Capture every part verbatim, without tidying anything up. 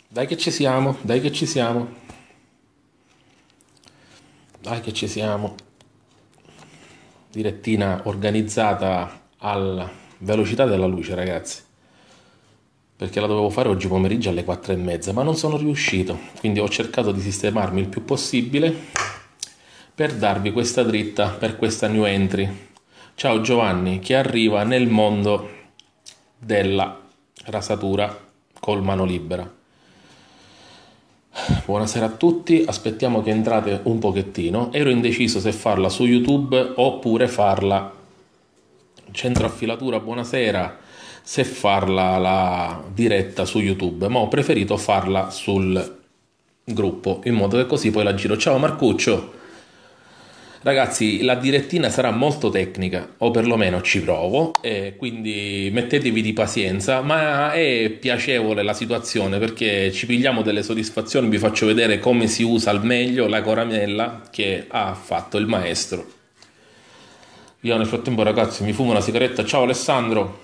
Dai che ci siamo, dai che ci siamo, dai che ci siamo. Direttina organizzata alla velocità della luce, ragazzi. Perché la dovevo fare oggi pomeriggio alle quattro e mezza, ma non sono riuscito. Quindi ho cercato di sistemarmi il più possibile per darvi questa dritta per questa new entry. Ciao Giovanni, che arriva nel mondo della rasatura col mano libera. Buonasera a tutti, aspettiamo che entrate un pochettino. Ero indeciso se farla su YouTube oppure farla centro affilatura, buonasera, se farla la diretta su YouTube, ma ho preferito farla sul gruppo, in modo che così poi la giro. Ciao Marcuccio. Ragazzi, la direttina sarà molto tecnica, o perlomeno ci provo, e quindi mettetevi di pazienza, ma è piacevole la situazione perché ci pigliamo delle soddisfazioni, vi faccio vedere come si usa al meglio la coramella che ha fatto il maestro. Io nel frattempo, ragazzi, mi fumo una sigaretta. Ciao Alessandro.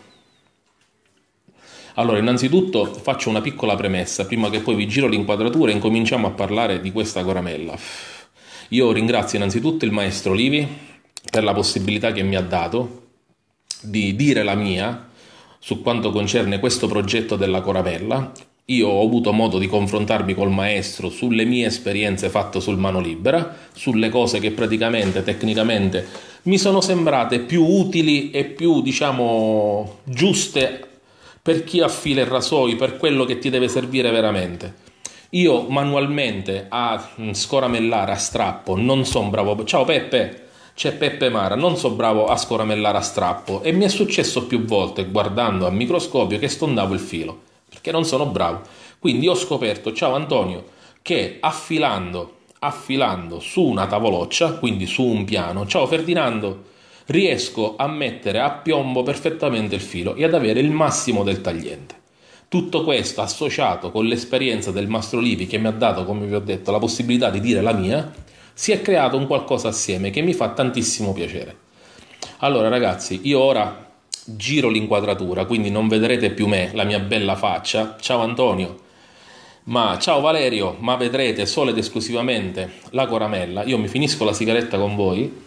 Allora, innanzitutto faccio una piccola premessa, prima che poi vi giro l'inquadratura e incominciamo a parlare di questa coramella. Io ringrazio innanzitutto il maestro Livi per la possibilità che mi ha dato di dire la mia su quanto concerne questo progetto della coramella. Io ho avuto modo di confrontarmi col maestro sulle mie esperienze fatte sul mano libera, sulle cose che praticamente, tecnicamente, mi sono sembrate più utili e più, diciamo, giuste per chi affila il rasoio, per quello che ti deve servire veramente. Io manualmente a scoramellare a strappo non sono bravo. Ciao Peppe, c'è Peppe Mara, non sono bravo a scoramellare a strappo e mi è successo più volte guardando a microscopio che stondavo il filo perché non sono bravo. Quindi ho scoperto, ciao Antonio, che affilando, affilando su una tavoloccia, quindi su un piano, ciao Ferdinando, riesco a mettere a piombo perfettamente il filo e ad avere il massimo del tagliente. Tutto questo associato con l'esperienza del Mastro Livi che mi ha dato, come vi ho detto, la possibilità di dire la mia, si è creato un qualcosa assieme che mi fa tantissimo piacere. Allora ragazzi, io ora giro l'inquadratura, quindi non vedrete più me, la mia bella faccia. Ciao Antonio, ma ciao Valerio, ma vedrete solo ed esclusivamente la coramella. Io mi finisco la sigaretta con voi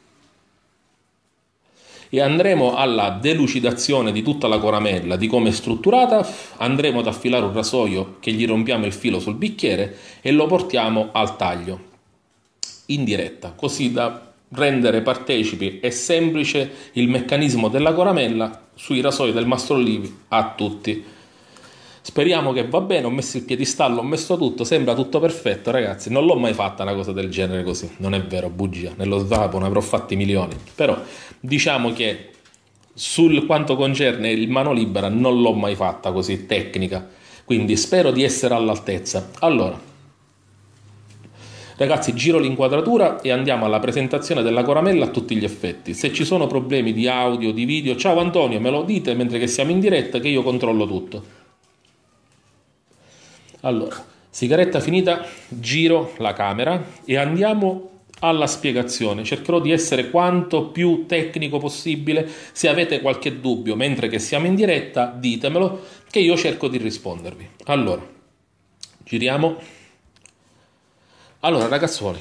e andremo alla delucidazione di tutta la coramella, di come è strutturata. Andremo ad affilare un rasoio che gli rompiamo il filo sul bicchiere e lo portiamo al taglio in diretta, così da rendere partecipi e semplice il meccanismo della coramella sui rasoi del Mastro Livi a tutti. Speriamo che va bene, ho messo il piedistallo, ho messo tutto, sembra tutto perfetto ragazzi, non l'ho mai fatta una cosa del genere così, non è vero, bugia, nello svapo ne avrò fatti milioni, però diciamo che sul quanto concerne il mano libera non l'ho mai fatta così tecnica, quindi spero di essere all'altezza. Allora, ragazzi, giro l'inquadratura e andiamo alla presentazione della coramella a tutti gli effetti. Se ci sono problemi di audio, di video, ciao Antonio, me lo dite mentre che siamo in diretta che io controllo tutto. Allora, sigaretta finita, giro la camera e andiamo alla spiegazione. Cercherò di essere quanto più tecnico possibile. Se avete qualche dubbio mentre che siamo in diretta, ditemelo che io cerco di rispondervi. Allora, giriamo. Allora, ragazzuoli,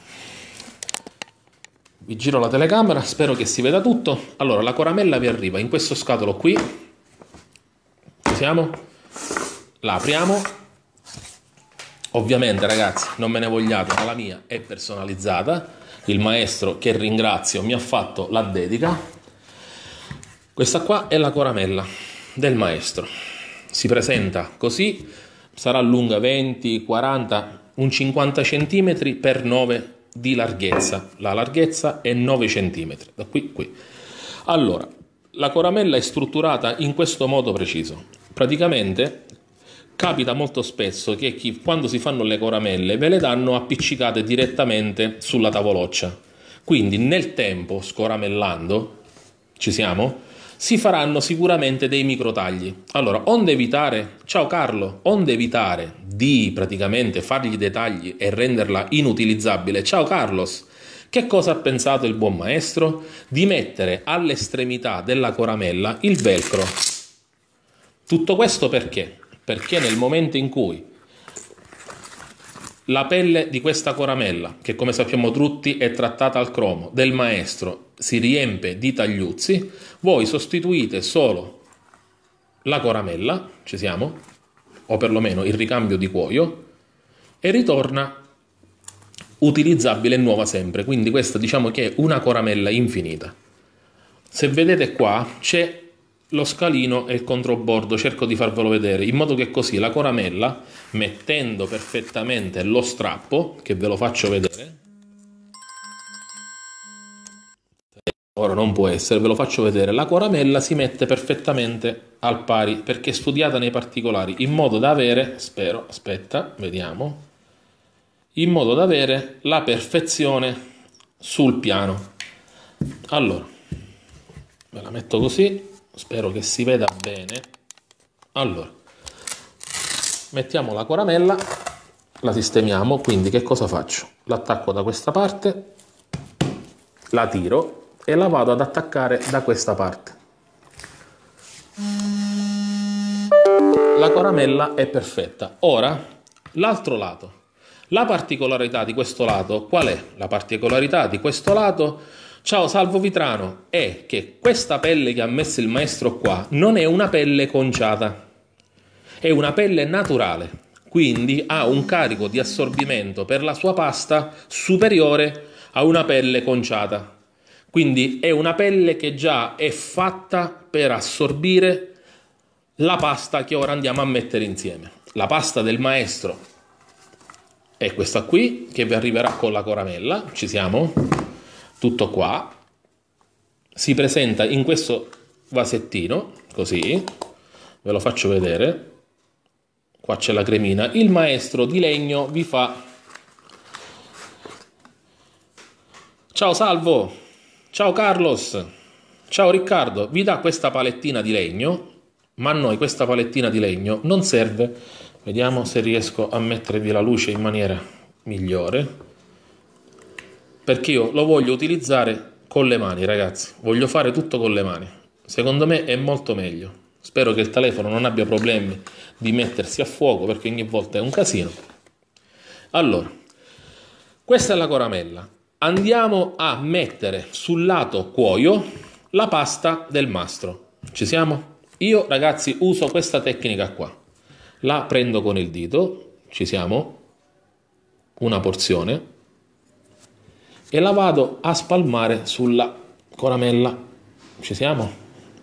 vi giro la telecamera, spero che si veda tutto. Allora, la coramella vi arriva in questo scatolo qui. Ci siamo? La apriamo. Ovviamente ragazzi non me ne vogliate, ma la mia è personalizzata, il maestro che ringrazio mi ha fatto la dedica. Questa qua è la coramella del maestro, si presenta così, sarà lunga venti, quaranta, un cinquanta centimetri per nove di larghezza, la larghezza è nove centimetri, da qui qui. Allora, la coramella è strutturata in questo modo preciso, praticamente capita molto spesso che chi, quando si fanno le coramelle ve le danno appiccicate direttamente sulla tavoloccia. Quindi nel tempo, scoramellando, ci siamo, si faranno sicuramente dei microtagli. Allora, onde evitare, ciao Carlo, onde evitare di praticamente fargli dei tagli e renderla inutilizzabile, ciao Carlos, che cosa ha pensato il buon maestro? Di mettere all'estremità della coramella il velcro. Tutto questo perché? Perché nel momento in cui la pelle di questa coramella, che come sappiamo tutti è trattata al cromo, del maestro, si riempie di tagliuzzi, voi sostituite solo la coramella, ci siamo, o perlomeno il ricambio di cuoio, e ritorna utilizzabile e nuova sempre. Quindi questa diciamo che è una coramella infinita. Se vedete qua c'è lo scalino e il controbordo, cerco di farvelo vedere, in modo che così la coramella, mettendo perfettamente lo strappo, che ve lo faccio vedere, ora non può essere, ve lo faccio vedere, la coramella si mette perfettamente al pari, perché è studiata nei particolari, in modo da avere, spero, aspetta, vediamo, in modo da avere la perfezione sul piano. Allora, ve la metto così, spero che si veda bene. Allora, mettiamo la coramella, la sistemiamo, quindi che cosa faccio? L'attacco da questa parte, la tiro e la vado ad attaccare da questa parte. La coramella è perfetta. Ora, l'altro lato. La particolarità di questo lato, qual è? La particolarità di questo lato, ciao Salvo Vitrano, è che questa pelle che ha messo il maestro qua non è una pelle conciata, è una pelle naturale, quindi ha un carico di assorbimento per la sua pasta superiore a una pelle conciata. Quindi è una pelle che già è fatta per assorbire la pasta che ora andiamo a mettere insieme. La pasta del maestro è questa qui, che vi arriverà con la coramella, ci siamo? Tutto qua. Si presenta in questo vasettino, così, ve lo faccio vedere. Qua c'è la cremina. Il maestro di legno vi fa... Ciao Salvo! Ciao Carlos! Ciao Riccardo! Vi dà questa palettina di legno, ma a noi questa palettina di legno non serve. Vediamo se riesco a mettervi la luce in maniera migliore, perché io lo voglio utilizzare con le mani, ragazzi. Voglio fare tutto con le mani. Secondo me è molto meglio. Spero che il telefono non abbia problemi di mettersi a fuoco, perché ogni volta è un casino. Allora, questa è la coramella. Andiamo a mettere sul lato cuoio la pasta del mastro. Ci siamo? Io, ragazzi, uso questa tecnica qua. La prendo con il dito, ci siamo, una porzione, e la vado a spalmare sulla coramella, ci siamo?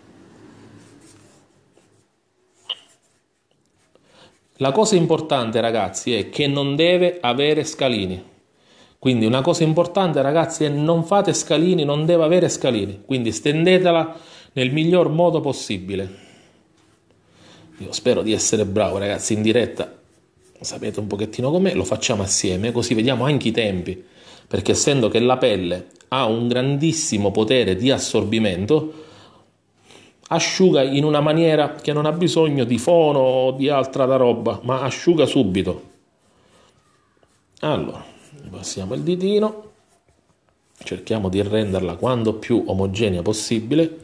La cosa importante, ragazzi, è che non deve avere scalini. Quindi una cosa importante, ragazzi, è non fate scalini, non deve avere scalini. Quindi stendetela nel miglior modo possibile. Io spero di essere bravo, ragazzi, in diretta sapete un pochettino com'è, lo facciamo assieme, così vediamo anche i tempi, perché essendo che la pelle ha un grandissimo potere di assorbimento, asciuga in una maniera che non ha bisogno di fono o di altra da roba, ma asciuga subito. Allora, passiamo il ditino, cerchiamo di renderla quanto più omogenea possibile,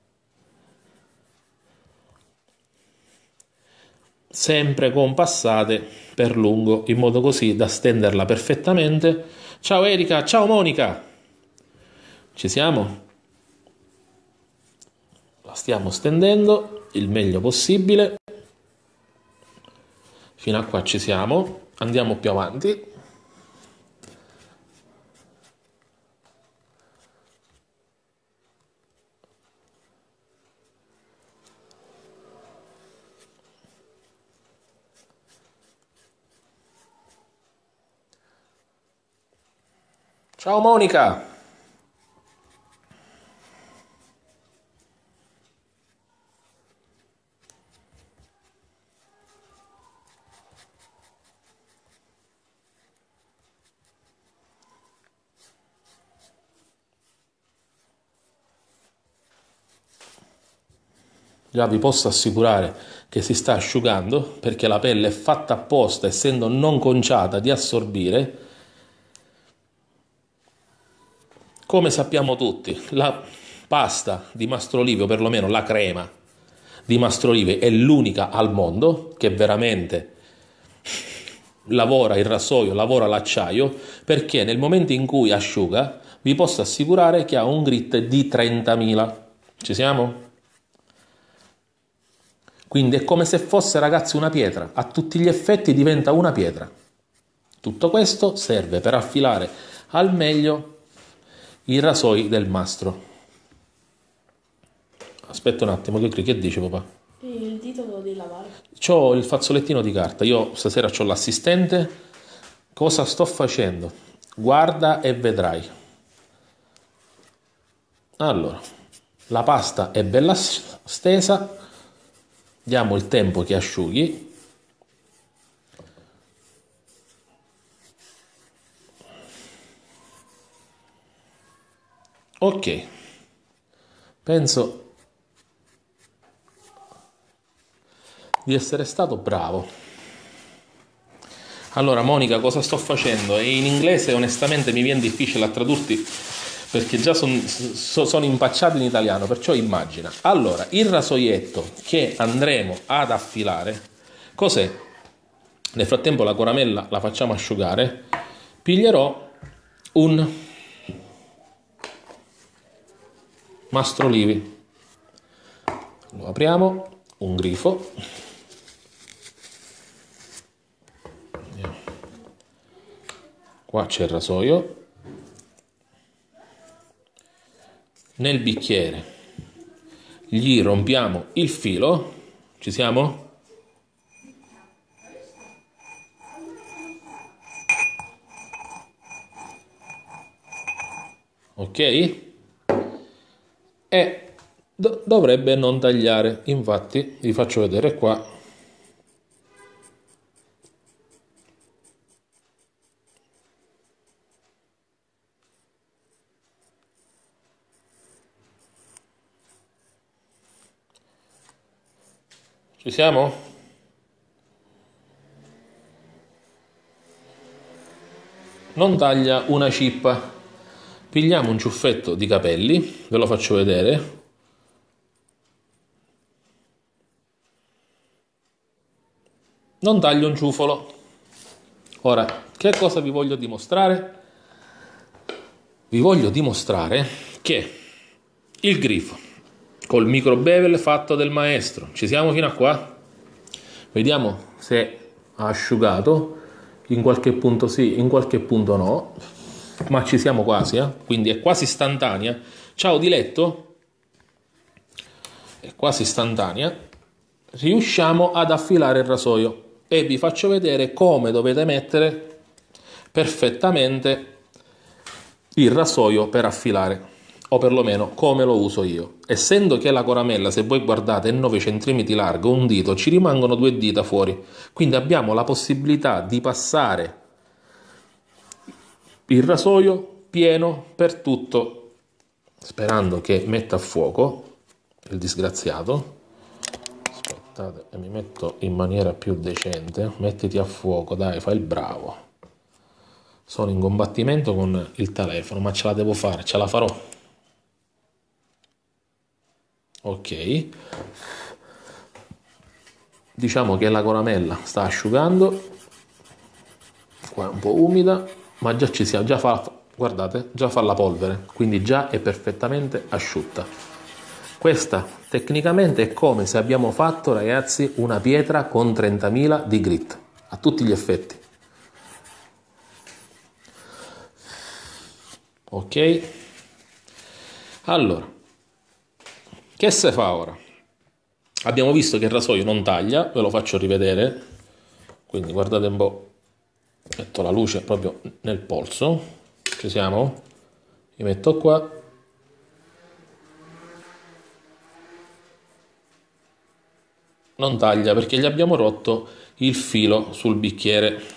sempre compassate per lungo, in modo così da stenderla perfettamente. Ciao Erika, ciao Monica, ci siamo? La stiamo stendendo il meglio possibile, fino a qua ci siamo, andiamo più avanti. Ciao Monica! Già vi posso assicurare che si sta asciugando, perché la pelle è fatta apposta, essendo non conciata, di assorbire. Come sappiamo tutti, la pasta di Mastrolive, o perlomeno la crema di Mastrolive, è l'unica al mondo che veramente lavora il rasoio, lavora l'acciaio, perché nel momento in cui asciuga vi posso assicurare che ha un grit di trentamila. Ci siamo? Quindi è come se fosse, ragazzi, una pietra, a tutti gli effetti diventa una pietra. Tutto questo serve per affilare al meglio i rasoi del mastro. Aspetta un attimo, che, che dice papà? Il dito lo devi lavare. C'ho il fazzolettino di carta, io stasera c'ho l'assistente. Cosa sto facendo? Guarda e vedrai. Allora, la pasta è bella stesa, diamo il tempo che asciughi. Ok, penso di essere stato bravo. Allora Monica, cosa sto facendo? E in inglese onestamente mi viene difficile a tradurti perché già son, so, sono impacciato in italiano, perciò immagina. Allora, il rasoietto che andremo ad affilare, cos'è? Nel frattempo la coramella la facciamo asciugare. Piglierò un mastrolivi, lo apriamo, un grifo, qua c'è il rasoio, nel bicchiere gli rompiamo il filo, ci siamo? Ok? E do- dovrebbe non tagliare, infatti vi faccio vedere qua. Ci siamo? Non taglia una cippa. Pigliamo un ciuffetto di capelli, ve lo faccio vedere. Non taglio un ciufolo. Ora, che cosa vi voglio dimostrare? Vi voglio dimostrare che il grifo col micro bevel fatto del maestro, ci siamo fino a qua? Vediamo se ha asciugato, in qualche punto sì, in qualche punto no, ma ci siamo quasi, eh? Quindi è quasi istantanea. Ciao diletto, è quasi istantanea. Riusciamo ad affilare il rasoio e vi faccio vedere come dovete mettere perfettamente il rasoio per affilare, o perlomeno come lo uso io. Essendo che la coramella, se voi guardate, è nove centimetri largo, un dito, ci rimangono due dita fuori, quindi abbiamo la possibilità di passare il rasoio pieno per tutto, sperando che metta a fuoco il disgraziato. Aspettate, mi metto in maniera più decente. Mettiti a fuoco, dai, fai il bravo. Sono in combattimento con il telefono, ma ce la devo fare, ce la farò. Ok. Diciamo che la coramella sta asciugando. Qua è un po' umida, ma già ci siamo, già fa, guardate, già fa la polvere, quindi già è perfettamente asciutta. Questa tecnicamente è come se abbiamo fatto, ragazzi, una pietra con trentamila di grit, a tutti gli effetti. Ok? Allora, che se fa ora? Abbiamo visto che il rasoio non taglia, ve lo faccio rivedere, quindi guardate un po', metto la luce proprio nel polso, ci siamo? Mi metto qua, non taglia perché gli abbiamo rotto il filo sul bicchiere.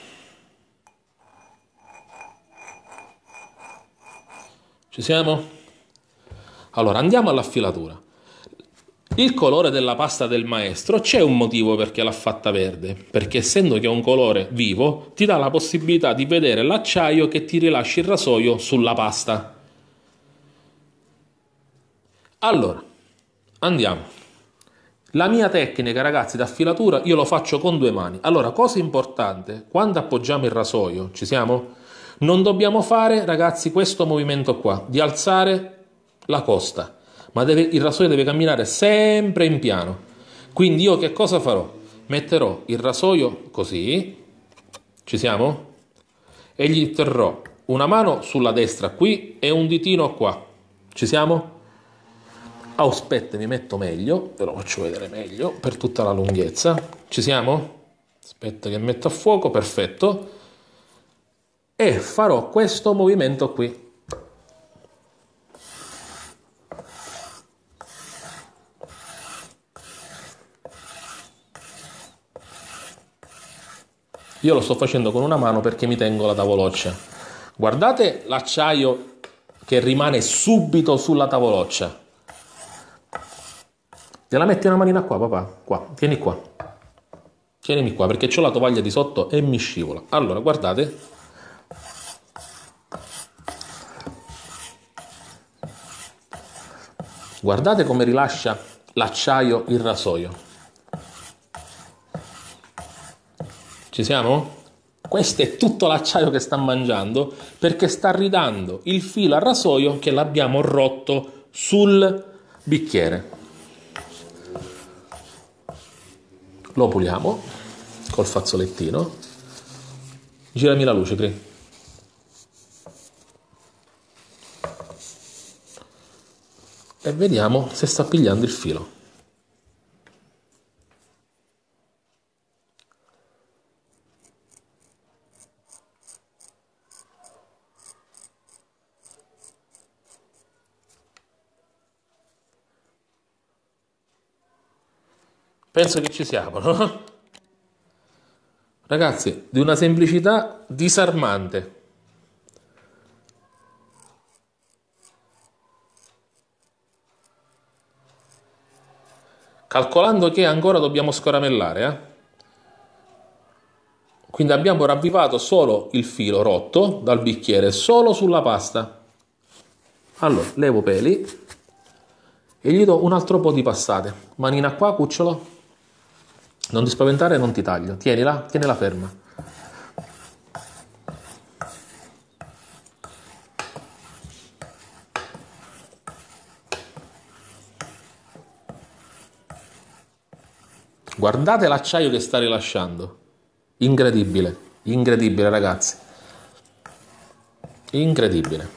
Ci siamo? Allora andiamo all'affilatura. Il colore della pasta del maestro c'è un motivo perché l'ha fatta verde, perché essendo che è un colore vivo ti dà la possibilità di vedere l'acciaio che ti rilascia il rasoio sulla pasta. Allora andiamo. La mia tecnica, ragazzi, da filatura io lo faccio con due mani. Allora, cosa importante, quando appoggiamo il rasoio, ci siamo? Non dobbiamo fare, ragazzi, questo movimento qua, di alzare la costa, ma deve, il rasoio deve camminare sempre in piano. Quindi io che cosa farò? Metterò il rasoio così, ci siamo? E gli terrò una mano sulla destra qui e un ditino qua, ci siamo? Oh, aspetta, mi metto meglio, ve lo faccio vedere meglio per tutta la lunghezza. Ci siamo? Aspetta che metto a fuoco, perfetto. E farò questo movimento qui. Io lo sto facendo con una mano perché mi tengo la tavoloccia. Guardate l'acciaio che rimane subito sulla tavoloccia. Gliela metti una manina qua, papà? Qua, tieni qua. Tienimi qua, perché c'ho la tovaglia di sotto e mi scivola. Allora, guardate. Guardate come rilascia l'acciaio il rasoio. Ci siamo? Questo è tutto l'acciaio che sta mangiando perché sta ridando il filo al rasoio che l'abbiamo rotto sul bicchiere. Lo puliamo col fazzolettino. Girami la luce, Cri. E vediamo se sta pigliando il filo. Penso che ci siamo, no? Ragazzi, di una semplicità disarmante. Calcolando che ancora dobbiamo scoramellare, eh? Quindi abbiamo ravvivato solo il filo rotto dal bicchiere, solo sulla pasta. Allora, levo peli e gli do un altro po' di passate. Manina qua, cucciolo. Non ti spaventare, non ti taglio. Tienila, tienila ferma. Guardate l'acciaio che sta rilasciando. Incredibile, incredibile, ragazzi. Incredibile.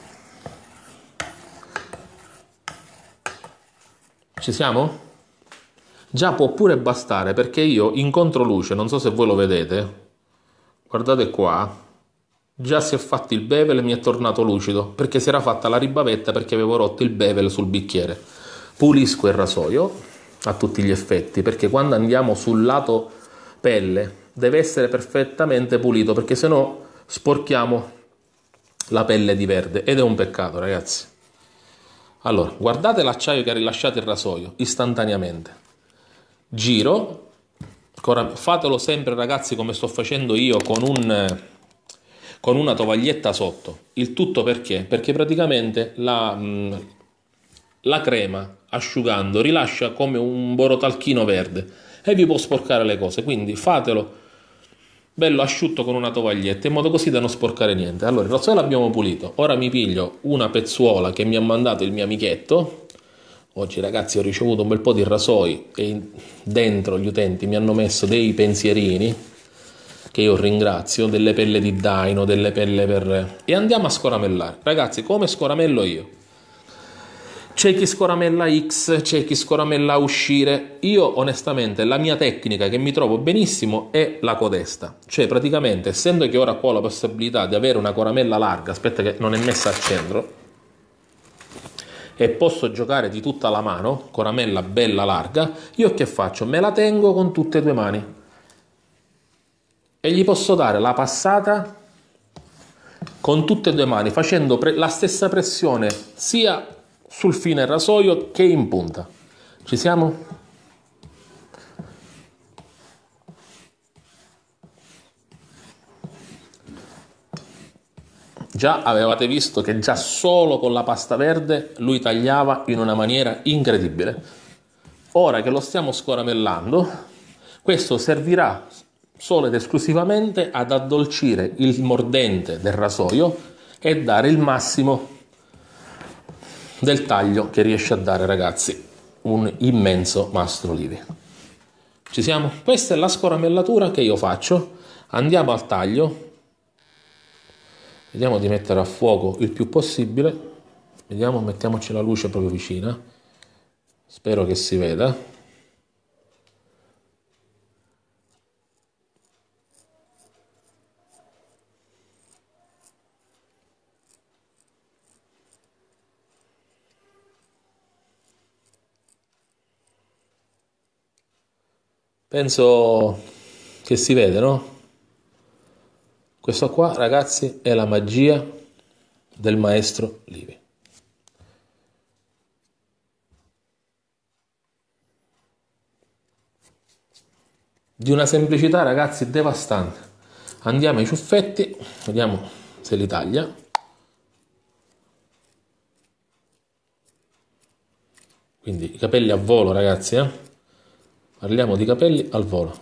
Ci siamo? Già può pure bastare perché io in controluce, non so se voi lo vedete, guardate qua, già si è fatto il bevel e mi è tornato lucido perché si era fatta la ribavetta perché avevo rotto il bevel sul bicchiere. Pulisco il rasoio a tutti gli effetti perché quando andiamo sul lato pelle deve essere perfettamente pulito perché sennò sporchiamo la pelle di verde ed è un peccato, ragazzi. Allora, guardate l'acciaio che ha rilasciato il rasoio istantaneamente. Giro, fatelo sempre, ragazzi, come sto facendo io con, un, con una tovaglietta sotto. Il tutto perché? Perché praticamente la, la crema asciugando rilascia come un borotalchino verde e vi può sporcare le cose, quindi fatelo bello asciutto con una tovaglietta in modo così da non sporcare niente. Allora, il rasoio l'abbiamo pulito, ora mi piglio una pezzuola che mi ha mandato il mio amichetto. Oggi, ragazzi, ho ricevuto un bel po' di rasoi e dentro gli utenti mi hanno messo dei pensierini che io ringrazio, delle pelle di daino, delle pelle per... e andiamo a scoramellare. Ragazzi, come scoramello io? C'è chi scoramella X, c'è chi scoramella uscire. Io, onestamente, la mia tecnica che mi trovo benissimo è la codesta. Cioè, praticamente, essendo che ora qua ho la possibilità di avere una coramella larga, aspetta che non è messa al centro, e posso giocare di tutta la mano, coramella bella larga, io che faccio? Me la tengo con tutte e due mani e gli posso dare la passata con tutte e due mani facendo la stessa pressione sia sul fine rasoio che in punta. Ci siamo? Già avevate visto che già solo con la pasta verde lui tagliava in una maniera incredibile. ora che lo stiamo scoramellando, questo servirà solo ed esclusivamente ad addolcire il mordente del rasoio e dare il massimo del taglio che riesce a dare, ragazzi, un immenso mastro Livi. Ci siamo? Questa è la scoramellatura che io faccio. Andiamo al taglio. Vediamo di mettere a fuoco il più possibile. Vediamo, mettiamoci la luce proprio vicina. Spero che si veda. Penso che si vede, no? Questo qua, ragazzi, è la magia del maestro Livi. Di una semplicità, ragazzi, devastante. Andiamo ai ciuffetti, vediamo se li taglia. Quindi i capelli a volo, ragazzi, eh? Parliamo di capelli al volo.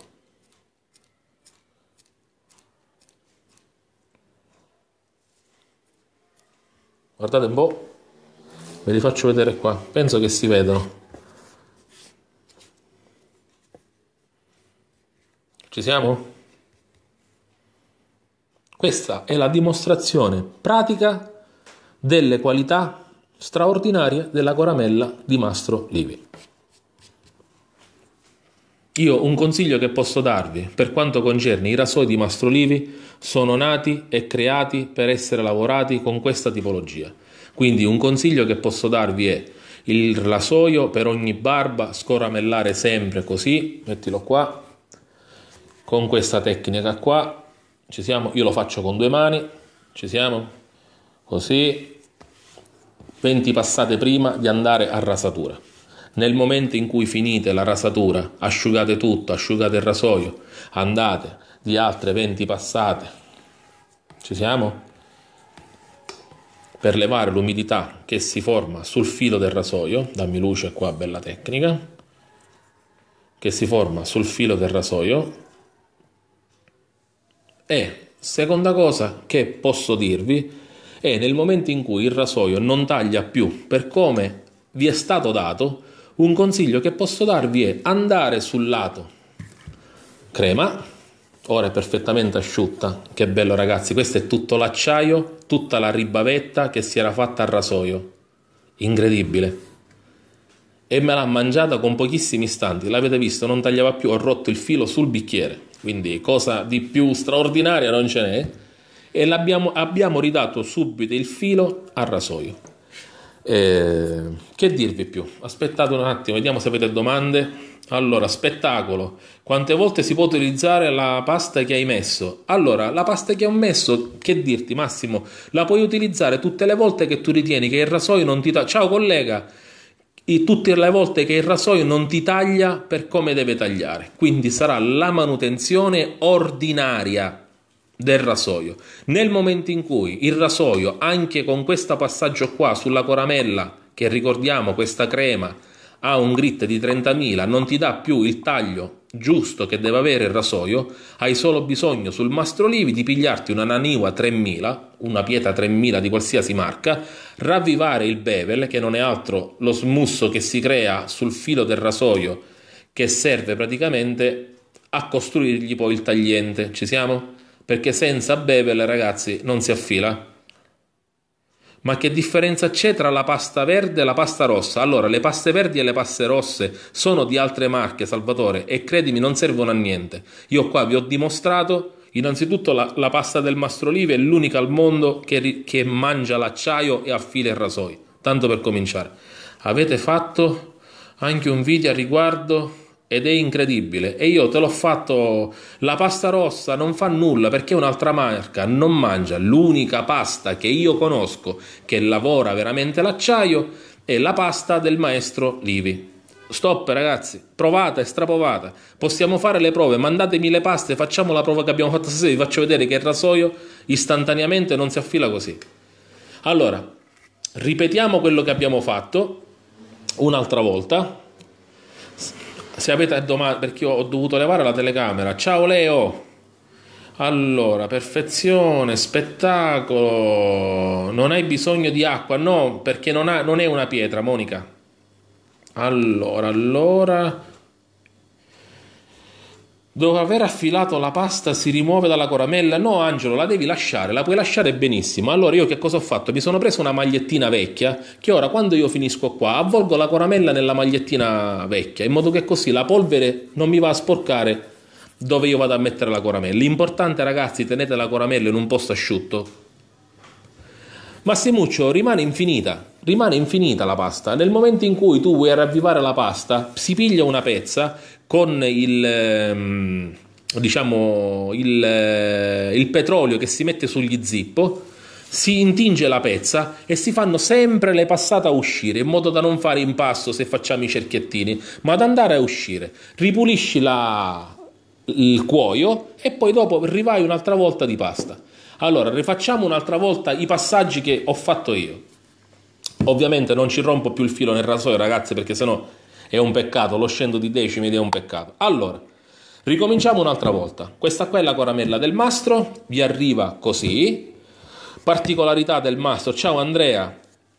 Guardate un po', ve li faccio vedere qua. Penso che si vedano. Ci siamo? Questa è la dimostrazione pratica delle qualità straordinarie della coramella di Mastro Livi. Io un consiglio che posso darvi per quanto concerne i rasoi di Mastro Livi: sono nati e creati per essere lavorati con questa tipologia. Quindi un consiglio che posso darvi è il rasoio per ogni barba, scoramellare sempre così, mettilo qua, con questa tecnica qua. Ci siamo? Io lo faccio con due mani, ci siamo? Così, venti passate prima di andare a rasatura. Nel momento in cui finite la rasatura, asciugate tutto, asciugate il rasoio, andate di altre venti passate, ci siamo? Per levare l'umidità che si forma sul filo del rasoio, dammi luce qua, bella tecnica, che si forma sul filo del rasoio. E seconda cosa che posso dirvi è: nel momento in cui il rasoio non taglia più per come vi è stato dato, un consiglio che posso darvi è andare sul lato crema. Ora è perfettamente asciutta, che bello, ragazzi, questo è tutto l'acciaio, tutta la ribavetta che si era fatta al rasoio, incredibile, e me l'ha mangiata con pochissimi istanti, l'avete visto, non tagliava più, ho rotto il filo sul bicchiere, quindi cosa di più straordinaria non ce n'è, e l'abbiamo, abbiamo ridato subito il filo al rasoio. Eh, che dirvi più? Aspettate un attimo, vediamo se avete domande. Allora, spettacolo: quante volte si può utilizzare la pasta che hai messo? Allora, la pasta che ho messo, che dirti, Massimo, la puoi utilizzare tutte le volte che tu ritieni che il rasoio non ti taglia. Ciao collega, tutte le volte che il rasoio non ti taglia per come deve tagliare, quindi sarà la manutenzione ordinaria del rasoio. Nel momento in cui il rasoio, anche con questo passaggio qua sulla coramella, che ricordiamo questa crema ha un grit di trentamila, non ti dà più il taglio giusto che deve avere il rasoio, hai solo bisogno sul Mastro Livi di pigliarti una Naniwa tremila, una pietra tremila di qualsiasi marca, ravvivare il bevel, che non è altro lo smusso che si crea sul filo del rasoio, che serve praticamente a costruirgli poi il tagliente. Ci siamo? Perché senza bevel, ragazzi, non si affila. Ma che differenza c'è tra la pasta verde e la pasta rossa? Allora, le paste verdi e le paste rosse sono di altre marche, Salvatore, e credimi, non servono a niente. Io qua vi ho dimostrato, innanzitutto la, la pasta del Mastro Livi è l'unica al mondo che, che mangia l'acciaio e affila il rasoio. Tanto per cominciare. Avete fatto anche un video a riguardo ed è incredibile, e io te l'ho fatto. La pasta rossa non fa nulla perché è un'altra marca, non mangia. L'unica pasta che io conosco che lavora veramente l'acciaio è la pasta del Maestro Livi. Stop, ragazzi, provata e straprovata. Possiamo fare le prove, mandatemi le paste, facciamo la prova che abbiamo fatto stasera, vi faccio vedere che il rasoio istantaneamente non si affila così. Allora, ripetiamo quello che abbiamo fatto un'altra volta. Se avete domande, perché io ho dovuto levare la telecamera. Ciao Leo. Allora, perfezione, spettacolo. Non hai bisogno di acqua? No, perché non, ha, non è una pietra, Monica. Allora, allora. Dopo aver affilato la pasta si rimuove dalla coramella? No, Angelo, la devi lasciare, la puoi lasciare benissimo. Allora io che cosa ho fatto? Mi sono preso una magliettina vecchia che ora quando io finisco qua avvolgo la coramella nella magliettina vecchia in modo che così la polvere non mi va a sporcare dove io vado a mettere la coramella. L'importante, ragazzi, tenete la coramella in un posto asciutto. Massimuccio, rimane infinita, rimane infinita la pasta. Nel momento in cui tu vuoi ravvivare la pasta, si piglia una pezza con il, diciamo, il, il petrolio che si mette sugli zippo, si intinge la pezza e si fanno sempre le passate a uscire, in modo da non fare impasto se facciamo i cerchiettini, ma ad andare a uscire. Ripulisci la, il cuoio e poi dopo rivai un'altra volta di pasta. Allora, rifacciamo un'altra volta i passaggi che ho fatto io. Ovviamente non ci rompo più il filo nel rasoio, ragazzi, perché sennò è un peccato, lo scendo di decimi ed è un peccato. Allora, ricominciamo un'altra volta. Questa qua è la coramella del mastro, vi arriva così. Particolarità del mastro, ciao Andrea,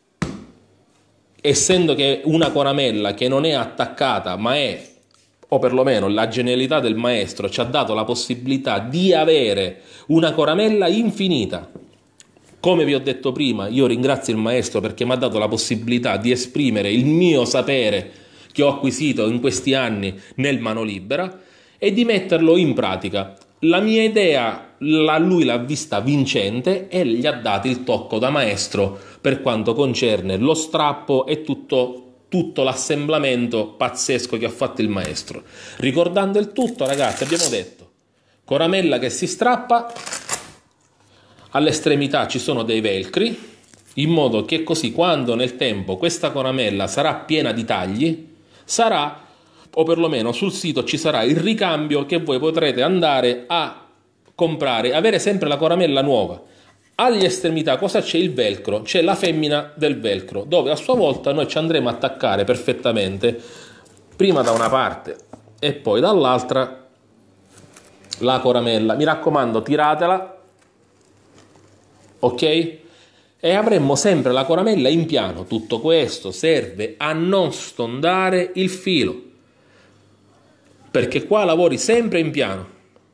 essendo che è una coramella che non è attaccata, ma è, o perlomeno la genialità del maestro ci ha dato la possibilità di avere una coramella infinita. Come vi ho detto prima, io ringrazio il maestro perché mi ha dato la possibilità di esprimere il mio sapere che ho acquisito in questi anni nel mano libera e di metterlo in pratica. La mia idea la, lui l'ha vista vincente e gli ha dato il tocco da maestro per quanto concerne lo strappo e tutto tutto l'assemblamento pazzesco che ha fatto il maestro. Ricordando il tutto, ragazzi, abbiamo detto coramella che si strappa, all'estremità ci sono dei velcri, in modo che così quando nel tempo questa coramella sarà piena di tagli, sarà, o perlomeno sul sito ci sarà il ricambio che voi potrete andare a comprare, avere sempre la coramella nuova. Agli estremità cosa c'è? Il velcro, c'è la femmina del velcro, dove a sua volta noi ci andremo a attaccare perfettamente, prima da una parte e poi dall'altra, la coramella. Mi raccomando, tiratela, ok? E avremmo sempre la coramella in piano. Tutto questo serve a non stondare il filo, perché qua lavori sempre in piano.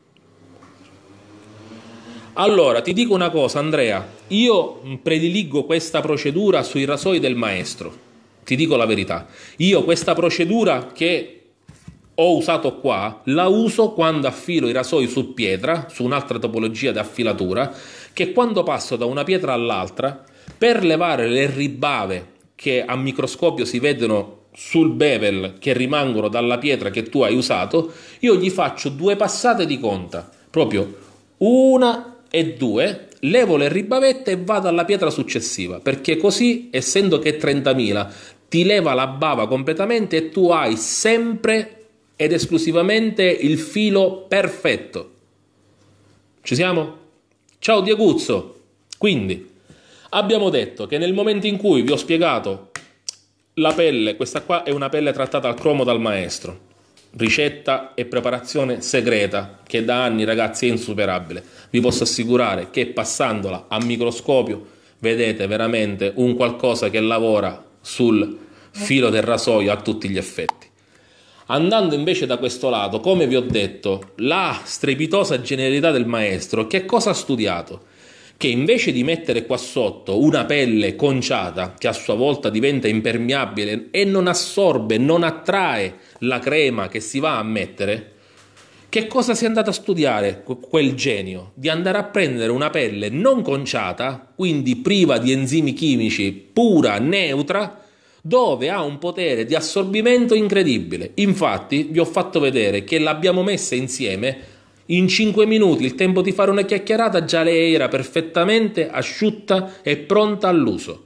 Allora, ti dico una cosa, Andrea, io prediligo questa procedura sui rasoi del maestro, ti dico la verità. Io questa procedura che ho usato qua, la uso quando affilo i rasoi su pietra, su un'altra topologia di affilatura, che quando passo da una pietra all'altra, per levare le ribave che a microscopio si vedono sul bevel, che rimangono dalla pietra che tu hai usato, io gli faccio due passate di conta, proprio una e due, levo le ribavette e vado alla pietra successiva, perché così, essendo che trentamila ti leva la bava completamente e tu hai sempre ed esclusivamente il filo perfetto. Ci siamo? Ciao Dieguzzo. Quindi abbiamo detto che nel momento in cui vi ho spiegato la pelle, questa qua è una pelle trattata al cromo dal maestro, ricetta e preparazione segreta che da anni, ragazzi, è insuperabile. Vi posso assicurare che passandola a microscopio vedete veramente un qualcosa che lavora sul filo del rasoio a tutti gli effetti. Andando invece da questo lato, come vi ho detto, la strepitosa genialità del maestro, che cosa ha studiato? Che invece di mettere qua sotto una pelle conciata che a sua volta diventa impermeabile e non assorbe, non attrae la crema che si va a mettere, che cosa si è andato a studiare quel genio? Di andare a prendere una pelle non conciata, quindi priva di enzimi chimici, pura, neutra, dove ha un potere di assorbimento incredibile. Infatti vi ho fatto vedere che l'abbiamo messa insieme. In cinque minuti, il tempo di fare una chiacchierata, già lei era perfettamente asciutta e pronta all'uso.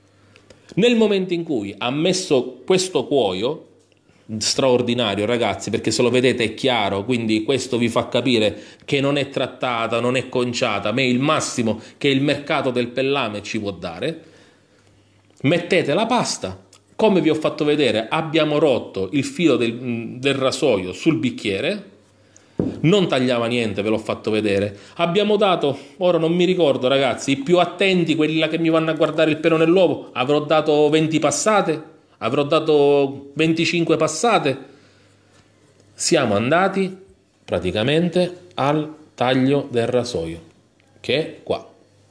Nel momento in cui ha messo questo cuoio, straordinario ragazzi, perché se lo vedete è chiaro, quindi questo vi fa capire che non è trattata, non è conciata, ma è il massimo che il mercato del pellame ci può dare. Mettete la pasta, come vi ho fatto vedere, abbiamo rotto il filo del, del rasoio sul bicchiere, non tagliava niente, ve l'ho fatto vedere. Abbiamo dato, ora non mi ricordo ragazzi, i più attenti, quelli là che mi vanno a guardare il pelo nell'uovo, avrò dato venti passate, avrò dato venticinque passate. Siamo andati praticamente al taglio del rasoio, che è qua.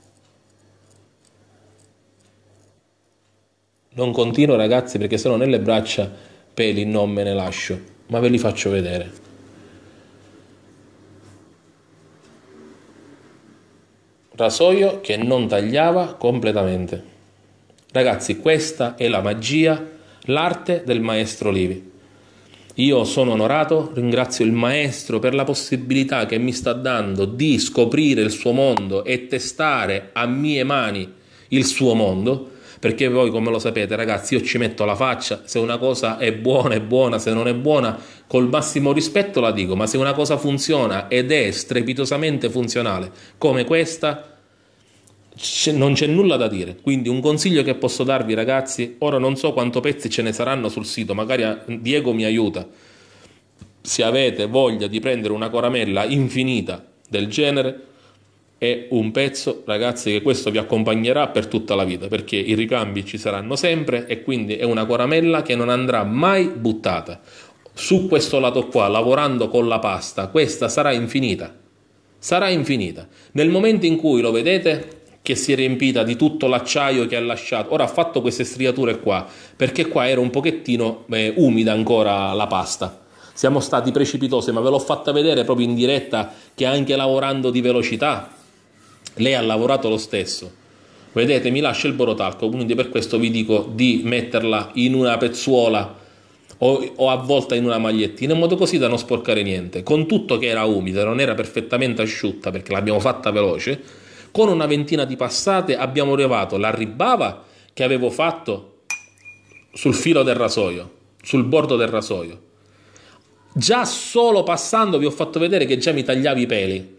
Non continuo ragazzi perché sennò nelle braccia peli non me ne lascio, ma ve li faccio vedere. Rasoio che non tagliava completamente. Ragazzi, questa è la magia, l'arte del maestro Livi. Io sono onorato, ringrazio il maestro per la possibilità che mi sta dando di scoprire il suo mondo e testare a mie mani il suo mondo, perché voi come lo sapete ragazzi, io ci metto la faccia, se una cosa è buona è buona, se non è buona col massimo rispetto la dico, ma se una cosa funziona ed è strepitosamente funzionale come questa, non c'è nulla da dire. Quindi un consiglio che posso darvi ragazzi, ora non so quanto pezzi ce ne saranno sul sito, magari Diego mi aiuta, se avete voglia di prendere una coramella infinita del genere, è un pezzo ragazzi che questo vi accompagnerà per tutta la vita, perché i ricambi ci saranno sempre e quindi è una coramella che non andrà mai buttata. Su questo lato qua, lavorando con la pasta, questa sarà infinita, sarà infinita. Nel momento in cui lo vedete che si è riempita di tutto l'acciaio che ha lasciato, ora ha fatto queste striature qua perché qua era un pochettino eh, umida ancora la pasta, siamo stati precipitosi, ma ve l'ho fatta vedere proprio in diretta che anche lavorando di velocità lei ha lavorato lo stesso. Vedete, mi lascia il borotalco, quindi per questo vi dico di metterla in una pezzuola o, o avvolta in una magliettina in modo così da non sporcare niente. Con tutto che era umida, non era perfettamente asciutta perché l'abbiamo fatta veloce, con una ventina di passate abbiamo levato la ribava che avevo fatto sul filo del rasoio, sul bordo del rasoio. Già solo passando vi ho fatto vedere che già mi tagliava i peli.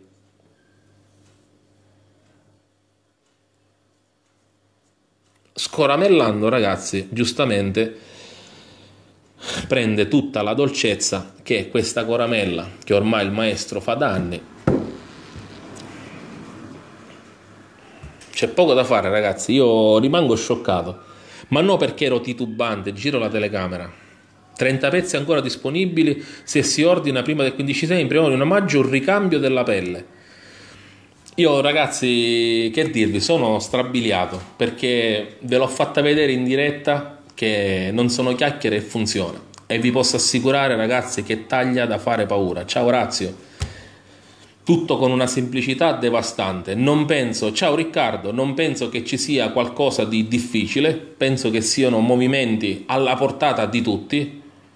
Scoramellando ragazzi, giustamente prende tutta la dolcezza che è questa coramella che ormai il maestro fa da anni. C'è poco da fare ragazzi, io rimango scioccato, ma non perché ero titubante, giro la telecamera. trenta pezzi ancora disponibili se si ordina prima del quindici settembre, in omaggio un ricambio della pelle. Io ragazzi, che dirvi, sono strabiliato perché ve l'ho fatta vedere in diretta che non sono chiacchiere e funziona, e vi posso assicurare ragazzi che taglia da fare paura. Ciao Orazio, tutto con una semplicità devastante. Non penso, ciao Riccardo, non penso che ci sia qualcosa di difficile, penso che siano movimenti alla portata di tutti.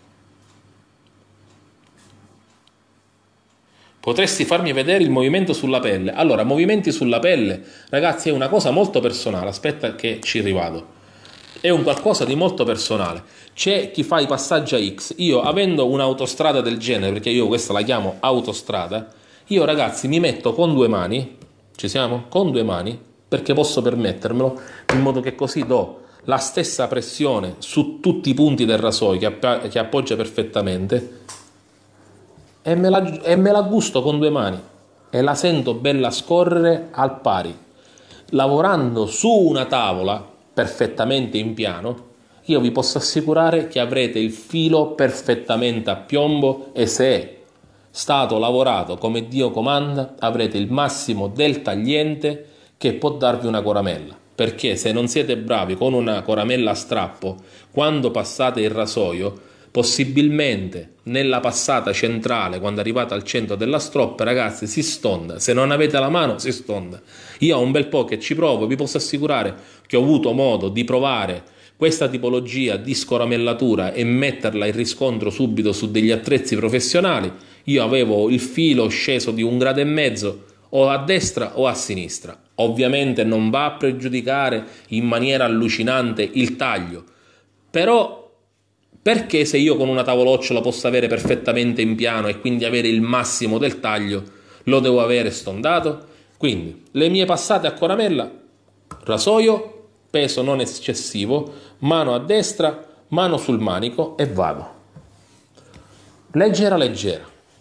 Potresti farmi vedere il movimento sulla pelle? Allora, movimenti sulla pelle, ragazzi, è una cosa molto personale. Aspetta che ci rivado. È un qualcosa di molto personale. C'è chi fa i passaggi a X. Io, avendo un'autostrada del genere, perché io questa la chiamo autostrada, io ragazzi mi metto con due mani, ci siamo? Con due mani, perché posso permettermelo, in modo che così do la stessa pressione su tutti i punti del rasoio che, app- che appoggia perfettamente. E me, la, e me la gusto con due mani e la sento bella scorrere al pari. Lavorando su una tavola perfettamente in piano, io vi posso assicurare che avrete il filo perfettamente a piombo, e se è stato lavorato come Dio comanda avrete il massimo del tagliente che può darvi una coramella. Perché se non siete bravi con una coramella a strappo, quando passate il rasoio, possibilmente nella passata centrale, quando arrivate al centro della stroppa, ragazzi, si stonda. Se non avete la mano si stonda. Io ho un bel po' che ci provo, vi posso assicurare che ho avuto modo di provare questa tipologia di scoramellatura e metterla in riscontro subito su degli attrezzi professionali. Io avevo il filo sceso di un grado e mezzo o a destra o a sinistra. Ovviamente non va a pregiudicare in maniera allucinante il taglio, però perché se io con una tavolocciola posso avere perfettamente in piano e quindi avere il massimo del taglio, lo devo avere stondato? Quindi le mie passate a coramella, rasoio, peso non eccessivo, mano a destra, mano sul manico e vado. Leggera leggera.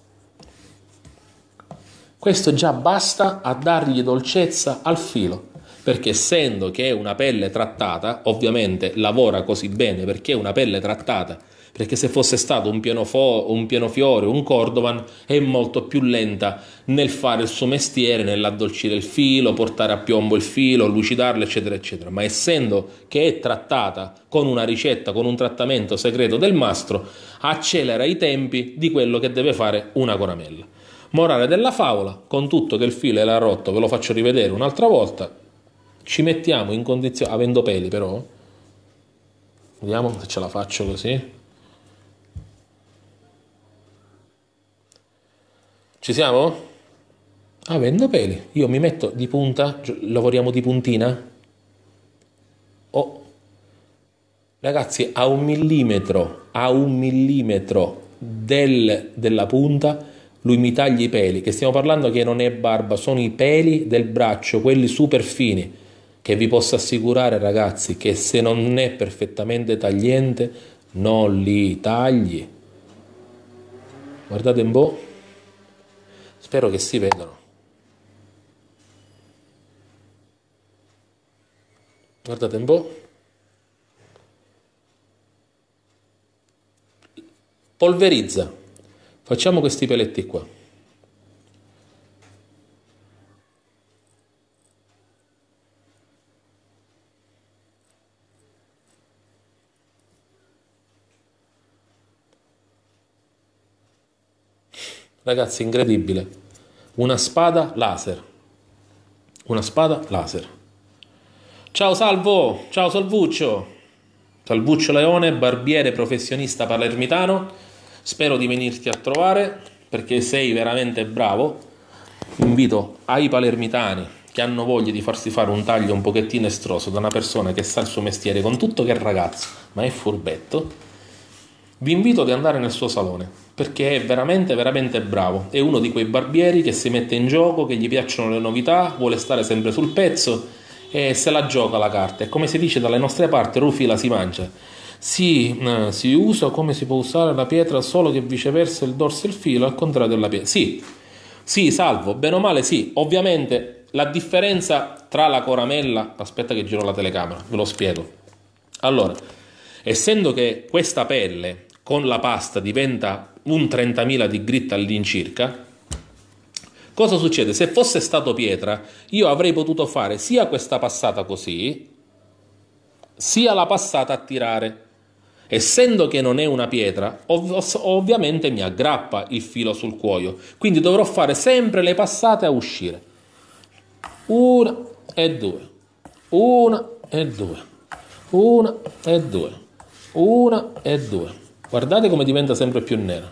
Questo già basta a dargli dolcezza al filo, perché essendo che è una pelle trattata, ovviamente lavora così bene perché è una pelle trattata, perché se fosse stato un, pienofo- un pienofiore, un cordovan, è molto più lenta nel fare il suo mestiere, nell'addolcire il filo, portare a piombo il filo, lucidarlo, eccetera, eccetera. Ma essendo che è trattata con una ricetta, con un trattamento segreto del mastro, accelera i tempi di quello che deve fare una coramella. Morale della favola, con tutto che il filo era rotto, ve lo faccio rivedere un'altra volta, ci mettiamo in condizione, avendo peli però, vediamo se ce la faccio così. Ci siamo? Avendo peli, io mi metto di punta, lavoriamo di puntina. Oh, ragazzi, a un millimetro, a un millimetro del, della punta, lui mi taglia i peli, che stiamo parlando che non è barba, sono i peli del braccio, quelli super fini, che vi posso assicurare, ragazzi, che se non è perfettamente tagliente, non li tagli. Guardate un po'. Spero che si vedano. Guardate un po'. Polverizza. Facciamo questi peletti qua. Ragazzi, incredibile. Una spada laser. Una spada laser. Ciao Salvo, ciao Salvuccio. Salvuccio Leone, barbiere professionista palermitano. Spero di venirti a trovare perché sei veramente bravo. Invito ai palermitani che hanno voglia di farsi fare un taglio un pochettino estroso da una persona che sa il suo mestiere, con tutto che è ragazzo, ma è furbetto. Vi invito ad andare nel suo salone perché è veramente veramente bravo, è uno di quei barbieri che si mette in gioco, che gli piacciono le novità, vuole stare sempre sul pezzo e se la gioca la carta. E come si dice dalle nostre parti, rufila si mangia. Si, eh, si usa come si può usare la pietra, solo che viceversa il dorso e il filo al contrario della pietra. Sì, sì, Salvo, bene o male sì. Ovviamente la differenza tra la coramella, aspetta che giro la telecamera, ve lo spiego. Allora, essendo che questa pelle con la pasta diventa un trentamila di grit all'incirca, cosa succede? Se fosse stato pietra, io avrei potuto fare sia questa passata così, sia la passata a tirare. Essendo che non è una pietra, ov- ovviamente mi aggrappa il filo sul cuoio, quindi dovrò fare sempre le passate a uscire. Una e due, una e due, una e due, una e due. Guardate come diventa sempre più nera.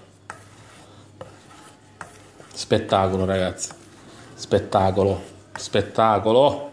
Spettacolo, ragazzi. Spettacolo. Spettacolo.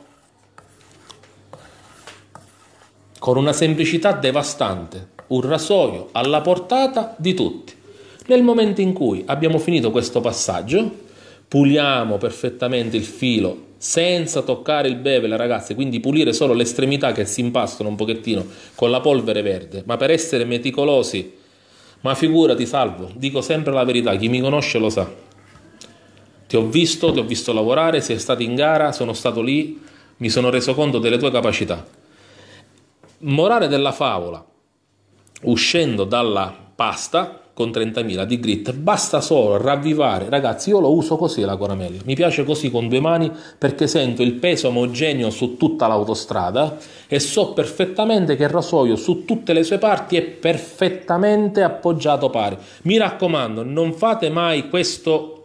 Con una semplicità devastante. Un rasoio alla portata di tutti. Nel momento in cui abbiamo finito questo passaggio, puliamo perfettamente il filo senza toccare il bevel, ragazzi, quindi pulire solo le estremità che si impastano un pochettino con la polvere verde, ma per essere meticolosi. Ma figurati, Salvo, dico sempre la verità, chi mi conosce lo sa. Ti ho visto, ti ho visto lavorare, sei stato in gara, sono stato lì, mi sono reso conto delle tue capacità. Morale della favola, uscendo dalla pasta con trentamila di grit, basta solo ravvivare. Ragazzi, io lo uso così la coramella, mi piace così con due mani perché sento il peso omogeneo su tutta l'autostrada e so perfettamente che il rasoio su tutte le sue parti è perfettamente appoggiato pari. Mi raccomando, non fate mai questo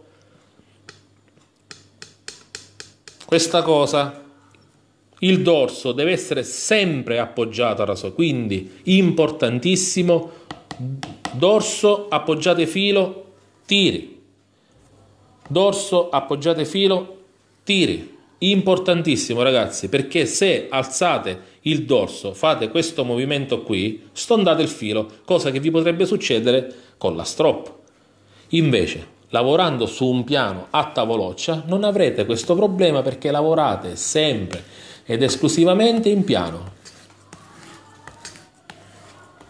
questa cosa. Il dorso deve essere sempre appoggiato al rasoio, quindi importantissimo, dorso, appoggiate filo, tiri. Dorso, appoggiate filo, tiri. Importantissimo, ragazzi, perché se alzate il dorso, fate questo movimento qui, stondate il filo, cosa che vi potrebbe succedere con la stroppa. Invece, lavorando su un piano a tavoloccia, non avrete questo problema perché lavorate sempre ed esclusivamente in piano.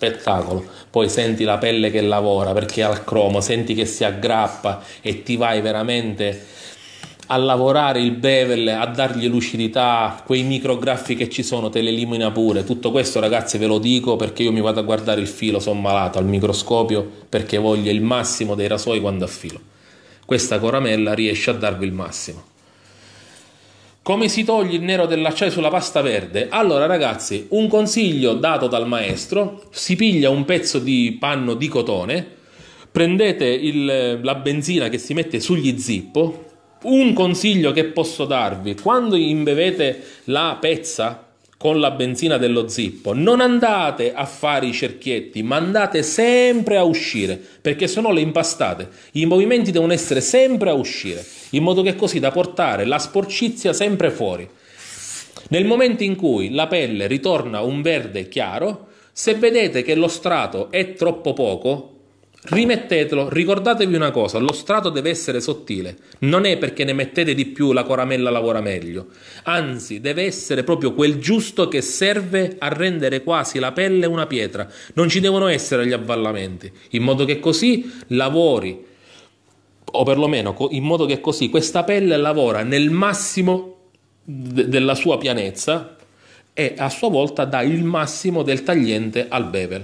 spettacolo. Poi senti la pelle che lavora perché è al cromo, senti che si aggrappa e ti vai veramente a lavorare il bevel, a dargli lucidità, quei micrografi che ci sono te le elimina pure. Tutto questo, ragazzi, ve lo dico perché io mi vado a guardare il filo, sono malato al microscopio perché voglio il massimo dei rasoi quando affilo. Questa coramella riesce a darvi il massimo. Come si toglie il nero dell'acciaio sulla pasta verde? Allora, ragazzi, un consiglio dato dal maestro: si piglia un pezzo di panno di cotone, prendete il, la benzina che si mette sugli zippo. Un consiglio che posso darvi: quando imbevete la pezza con la benzina dello zippo, non andate a fare i cerchietti, ma andate sempre a uscire, perché se no le impastate. I movimenti devono essere sempre a uscire, in modo che così da portare la sporcizia sempre fuori. Nel momento in cui la pelle ritorna un verde chiaro, se vedete che lo strato è troppo poco, rimettetelo. Ricordatevi una cosa: lo strato deve essere sottile, non è perché ne mettete di più la coramella lavora meglio, anzi deve essere proprio quel giusto che serve a rendere quasi la pelle una pietra. Non ci devono essere gli avvallamenti, in modo che così lavori, o perlomeno in modo che così questa pelle lavora nel massimo de- della sua pianezza e a sua volta dà il massimo del tagliente al bevel.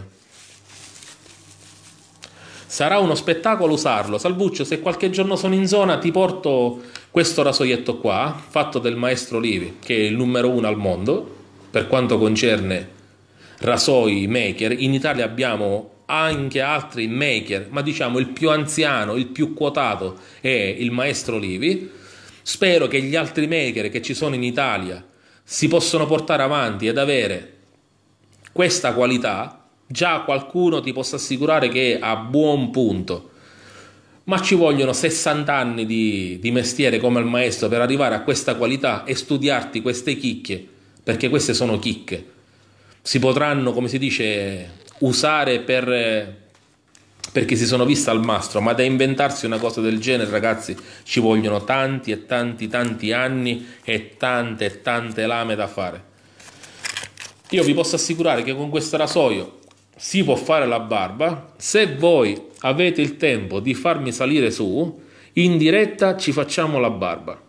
Sarà uno spettacolo usarlo. Salvuccio, se qualche giorno sono in zona ti porto questo rasoietto qua, fatto del maestro Livi, che è il numero uno al mondo per quanto concerne rasoi maker. In Italia abbiamo anche altri maker, ma diciamo il più anziano, il più quotato è il maestro Livi. Spero che gli altri maker che ci sono in Italia si possano portare avanti ed avere questa qualità. Già qualcuno ti posso assicurare che è a buon punto, ma ci vogliono sessanta anni di, di mestiere come il maestro per arrivare a questa qualità e studiarti queste chicche, perché queste sono chicche. Si potranno, come si dice, usare per, perché si sono viste al mastro, ma da inventarsi una cosa del genere, ragazzi, ci vogliono tanti e tanti tanti anni e tante e tante lame da fare. Io vi posso assicurare che con questo rasoio si può fare la barba. Se voi avete il tempo di farmi salire su, in diretta ci facciamo la barba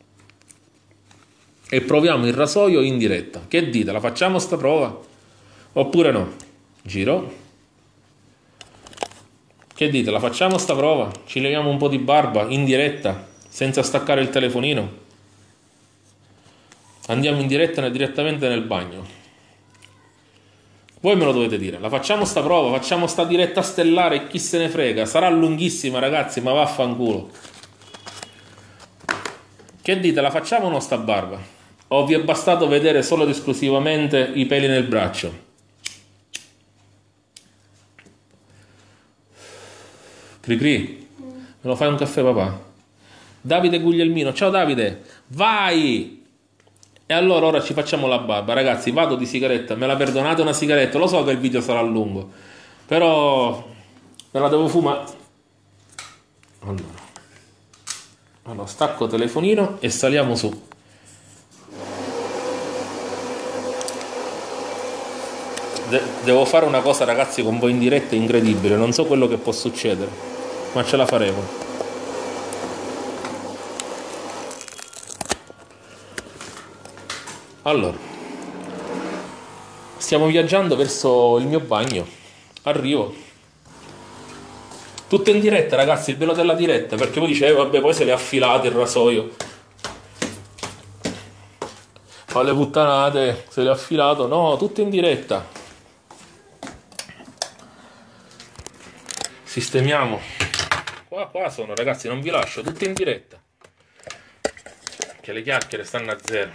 e proviamo il rasoio in diretta. Che dite? La facciamo sta prova? Oppure no? Giro. Che dite? La facciamo sta prova? Ci leviamo un po' di barba in diretta, senza staccare il telefonino. Andiamo in diretta direttamente nel bagno. Voi me lo dovete dire, la facciamo sta prova, facciamo sta diretta stellare, chi se ne frega, sarà lunghissima, ragazzi, ma vaffanculo. Che dite, la facciamo o no sta barba? O vi è bastato vedere solo ed esclusivamente i peli nel braccio? Cri cri, me lo fai un caffè, papà? Davide Guglielmino, ciao Davide, vai! E allora ora ci facciamo la barba, ragazzi. Vado di sigaretta, me la perdonate una sigaretta? Lo so che il video sarà lungo, però me la devo fumare. Allora, allora stacco telefonino e saliamo su. De- devo fare una cosa, ragazzi, con voi in diretta incredibile. Non so quello che può succedere, ma ce la faremo. Allora, stiamo viaggiando verso il mio bagno. Arrivo. Tutto in diretta, ragazzi, il bello della diretta, perché voi dicete, eh, vabbè, poi se le affilate il rasoio. Fa le puttanate, se le ha affilato. No, tutto in diretta. Sistemiamo. Qua, qua sono, ragazzi, non vi lascio, tutto in diretta. Che le chiacchiere stanno a zero.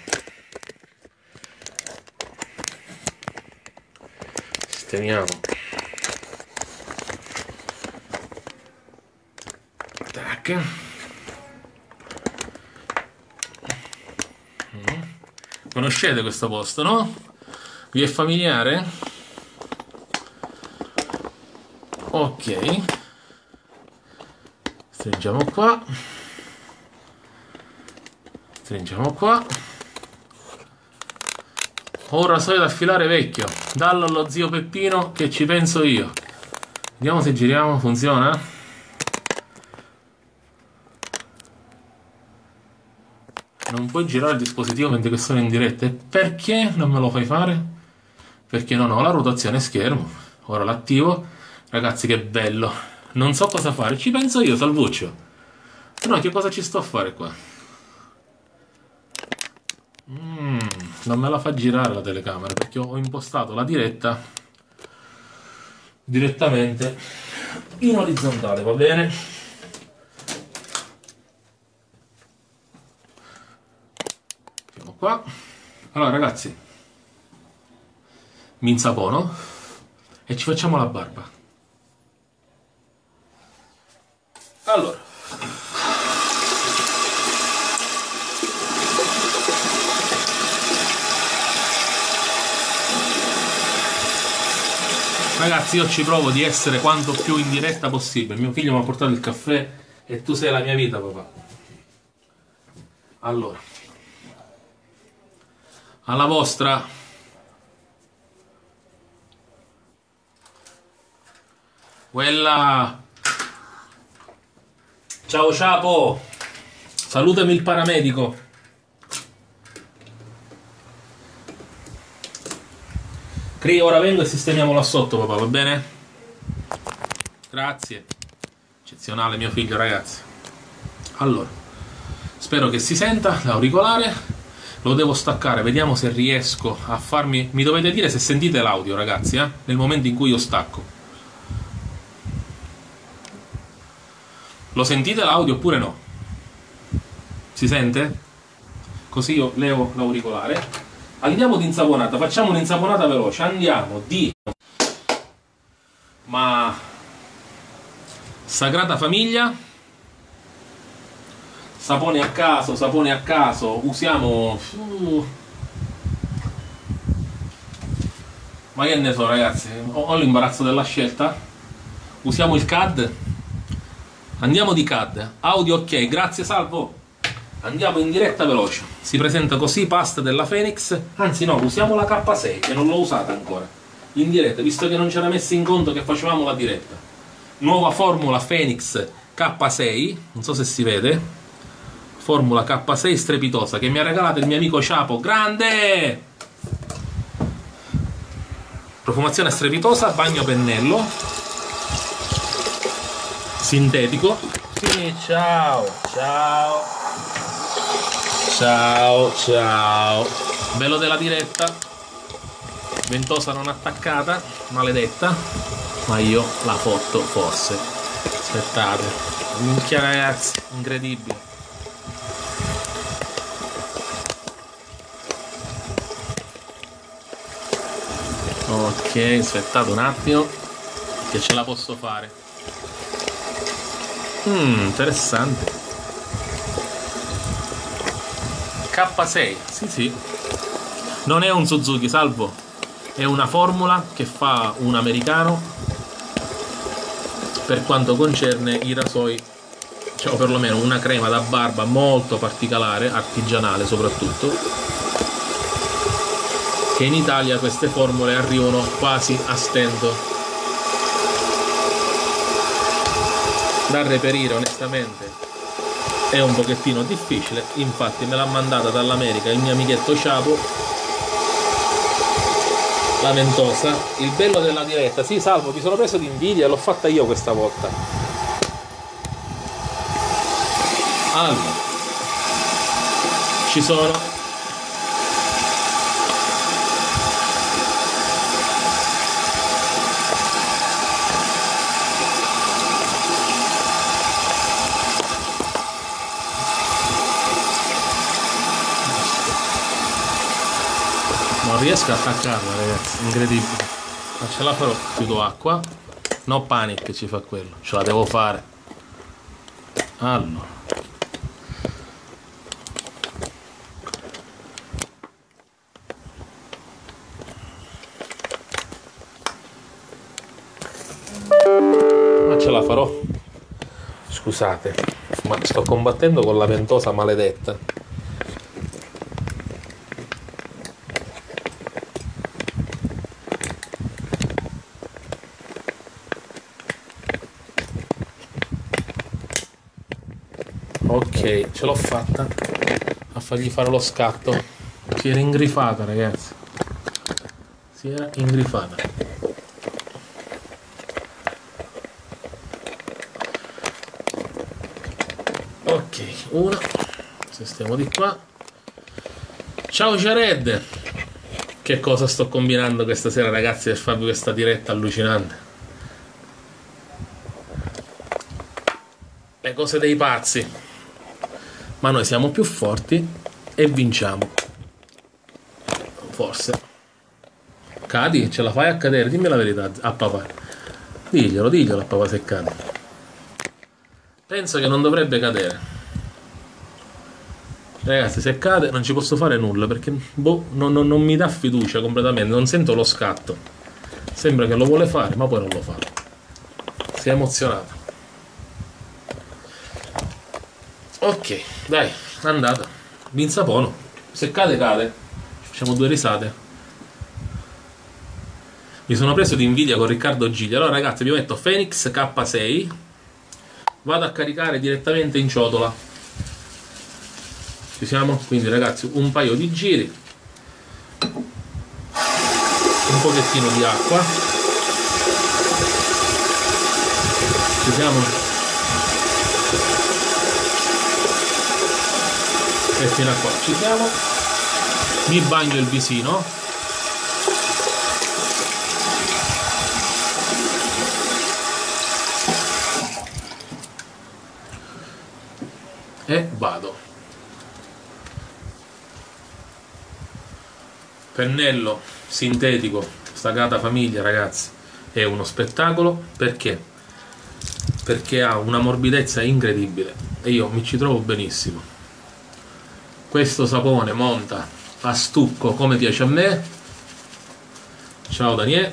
Teniamo. Tac. Conoscete questo posto, no? Vi è familiare? Ok. Stringiamo qua. Stringiamo qua. Ho un rasoio da affilare vecchio. Dallo allo zio Peppino che ci penso io. Vediamo se giriamo, funziona? Non puoi girare il dispositivo mentre che sono in diretta. E perché non me lo fai fare? Perché non ho la rotazione schermo. Ora l'attivo. Ragazzi, che bello. Non so cosa fare. Ci penso io, Salvuccio. No, che cosa ci sto a fare qua? Mm, non me la fa girare la telecamera perché ho impostato la diretta direttamente in orizzontale, va bene? Siamo qua. Allora ragazzi, mi insapono e ci facciamo la barba. Allora, ragazzi, io ci provo di essere quanto più in diretta possibile. Mio figlio mi ha portato il caffè e tu sei la mia vita, papà. Allora, alla vostra. Quella. Ciao Ciapo. Salutami il paramedico. Cri, ora vengo e sistemiamo là sotto, papà, va bene? Grazie. Eccezionale mio figlio, ragazzi. Allora, spero che si senta l'auricolare. Lo devo staccare, vediamo se riesco a farmi... Mi dovete dire se sentite l'audio, ragazzi, eh? Nel momento in cui io stacco. Lo sentite l'audio oppure no? Si sente? Così io levo l'auricolare. Andiamo di insaponata, facciamo un'insaponata veloce, andiamo di... Ma... Sagrada Famiglia, sapone a caso, sapone a caso, usiamo... Uh... Ma che ne so ragazzi, ho, ho l'imbarazzo della scelta, usiamo il C A D, andiamo di C A D, audio ok, grazie Salvo. Andiamo in diretta veloce. Si presenta così pasta della Phoenix. Anzi no, usiamo la K sei che non l'ho usata ancora. In diretta, visto che non c'era messo in conto che facevamo la diretta. Nuova formula Phoenix K sei. Non so se si vede. Formula K sei strepitosa che mi ha regalato il mio amico Ciapo. Grande! Profumazione strepitosa, bagno pennello. Sintetico. Sì, ciao, ciao. Ciao, ciao. Bello della diretta. Ventosa non attaccata, maledetta. Ma io la foto forse. Aspettate. Minchia ragazzi, incredibile. Ok, aspettate un attimo che ce la posso fare. Mmm, interessante. K sei, sì sì, non è un Suzuki, Salvo, è una formula che fa un americano per quanto concerne i rasoi, cioè o perlomeno una crema da barba molto particolare, artigianale soprattutto, che in Italia queste formule arrivano quasi a stento, da reperire onestamente. È un pochettino difficile, infatti me l'ha mandata dall'America il mio amichetto Ciapo, la ventosa. Il bello della diretta, sì Salvo, mi sono preso d'invidia, l'ho fatta io questa volta. Allora, ci sono non riesco a attaccarla ragazzi, incredibile, ma ce la farò. Chiudo acqua, no panic, ci fa quello, ce la devo fare. Allora, ma ce la farò. Scusate, ma sto combattendo con la ventosa maledetta. Ok, ce l'ho fatta a fargli fare lo scatto. Si era ingrifata, ragazzi. Si era ingrifata. Ok, una. Sistemo di qua. Ciao Jared. Che cosa sto combinando questa sera, ragazzi, per farvi questa diretta allucinante? Le cose dei pazzi. Ma noi siamo più forti e vinciamo. Forse. Cadi? Ce la fai a cadere? Dimmi la verità a papà. Diglielo, diglielo a papà se cade. Penso che non dovrebbe cadere. Ragazzi, se cade non ci posso fare nulla perché boh, non, non, non mi dà fiducia completamente. Non sento lo scatto. Sembra che lo vuole fare, ma poi non lo fa. Si è emozionato. Ok, dai, è andata. Mi insapono. Se cade, cade. Facciamo due risate. Mi sono preso di invidia con Riccardo Giglia. Allora ragazzi, vi metto Phoenix K sei. Vado a caricare direttamente in ciotola. Ci siamo? Quindi ragazzi, un paio di giri. Un pochettino di acqua. Ci siamo? E fino a qua ci siamo. Mi bagno il visino. E vado. Pennello sintetico, Sagrada Famiglia, ragazzi, è uno spettacolo. Perché? Perché ha una morbidezza incredibile e io mi ci trovo benissimo. Questo sapone monta a stucco come piace a me. Ciao Daniele.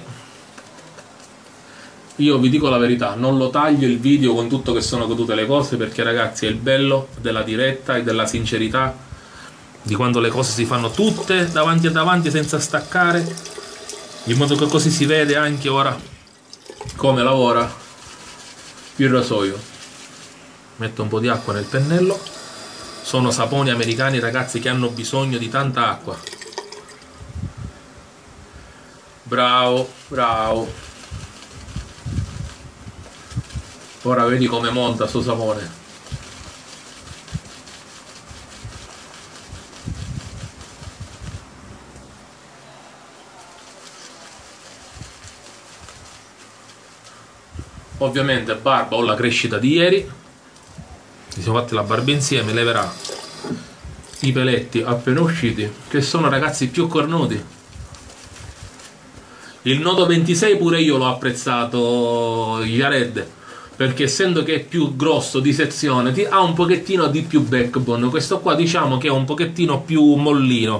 Io vi dico la verità, non lo taglio il video con tutto che sono cadute le cose, perché ragazzi è il bello della diretta e della sincerità, di quando le cose si fanno tutte davanti a davanti senza staccare, in modo che così si vede anche ora come lavora il rasoio. Metto un po' di acqua nel pennello. Sono saponi americani, ragazzi, che hanno bisogno di tanta acqua. Bravo, bravo. Ora vedi come monta sto sapone. Ovviamente barba ho la crescita di ieri. Ci siamo fatti la barba insieme, leverà i peletti appena usciti, che sono ragazzi più cornuti. Il nodo ventisei pure io l'ho apprezzato, Jared, perché essendo che è più grosso di sezione ti ha un pochettino di più backbone. Questo qua diciamo che è un pochettino più mollino.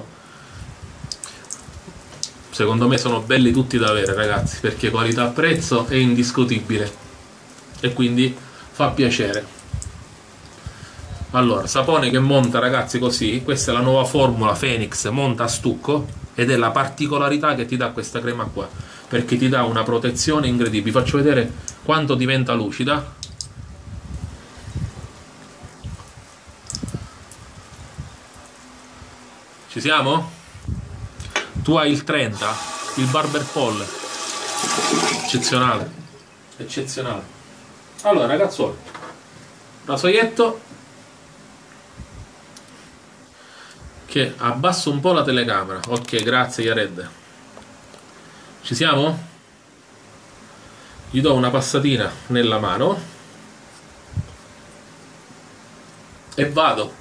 Secondo me sono belli tutti da avere, ragazzi, perché qualità prezzo è indiscutibile e quindi fa piacere. Allora, sapone che monta, ragazzi, così. Questa è la nuova formula Phoenix, monta a stucco, ed è la particolarità che ti dà questa crema qua, perché ti dà una protezione incredibile. Vi faccio vedere quanto diventa lucida. Ci siamo? Tu hai il trenta, il Barber Pole, eccezionale, eccezionale. Allora ragazzuoli, rasoietto, che abbasso un po' la telecamera. Ok, grazie Jared. Ci siamo? Gli do una passatina nella mano e vado.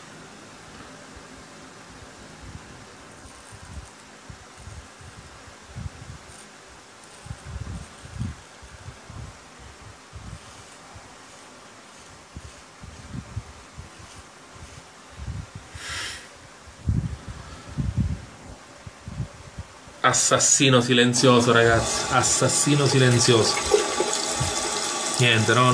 Assassino silenzioso, ragazzi, assassino silenzioso. Niente, non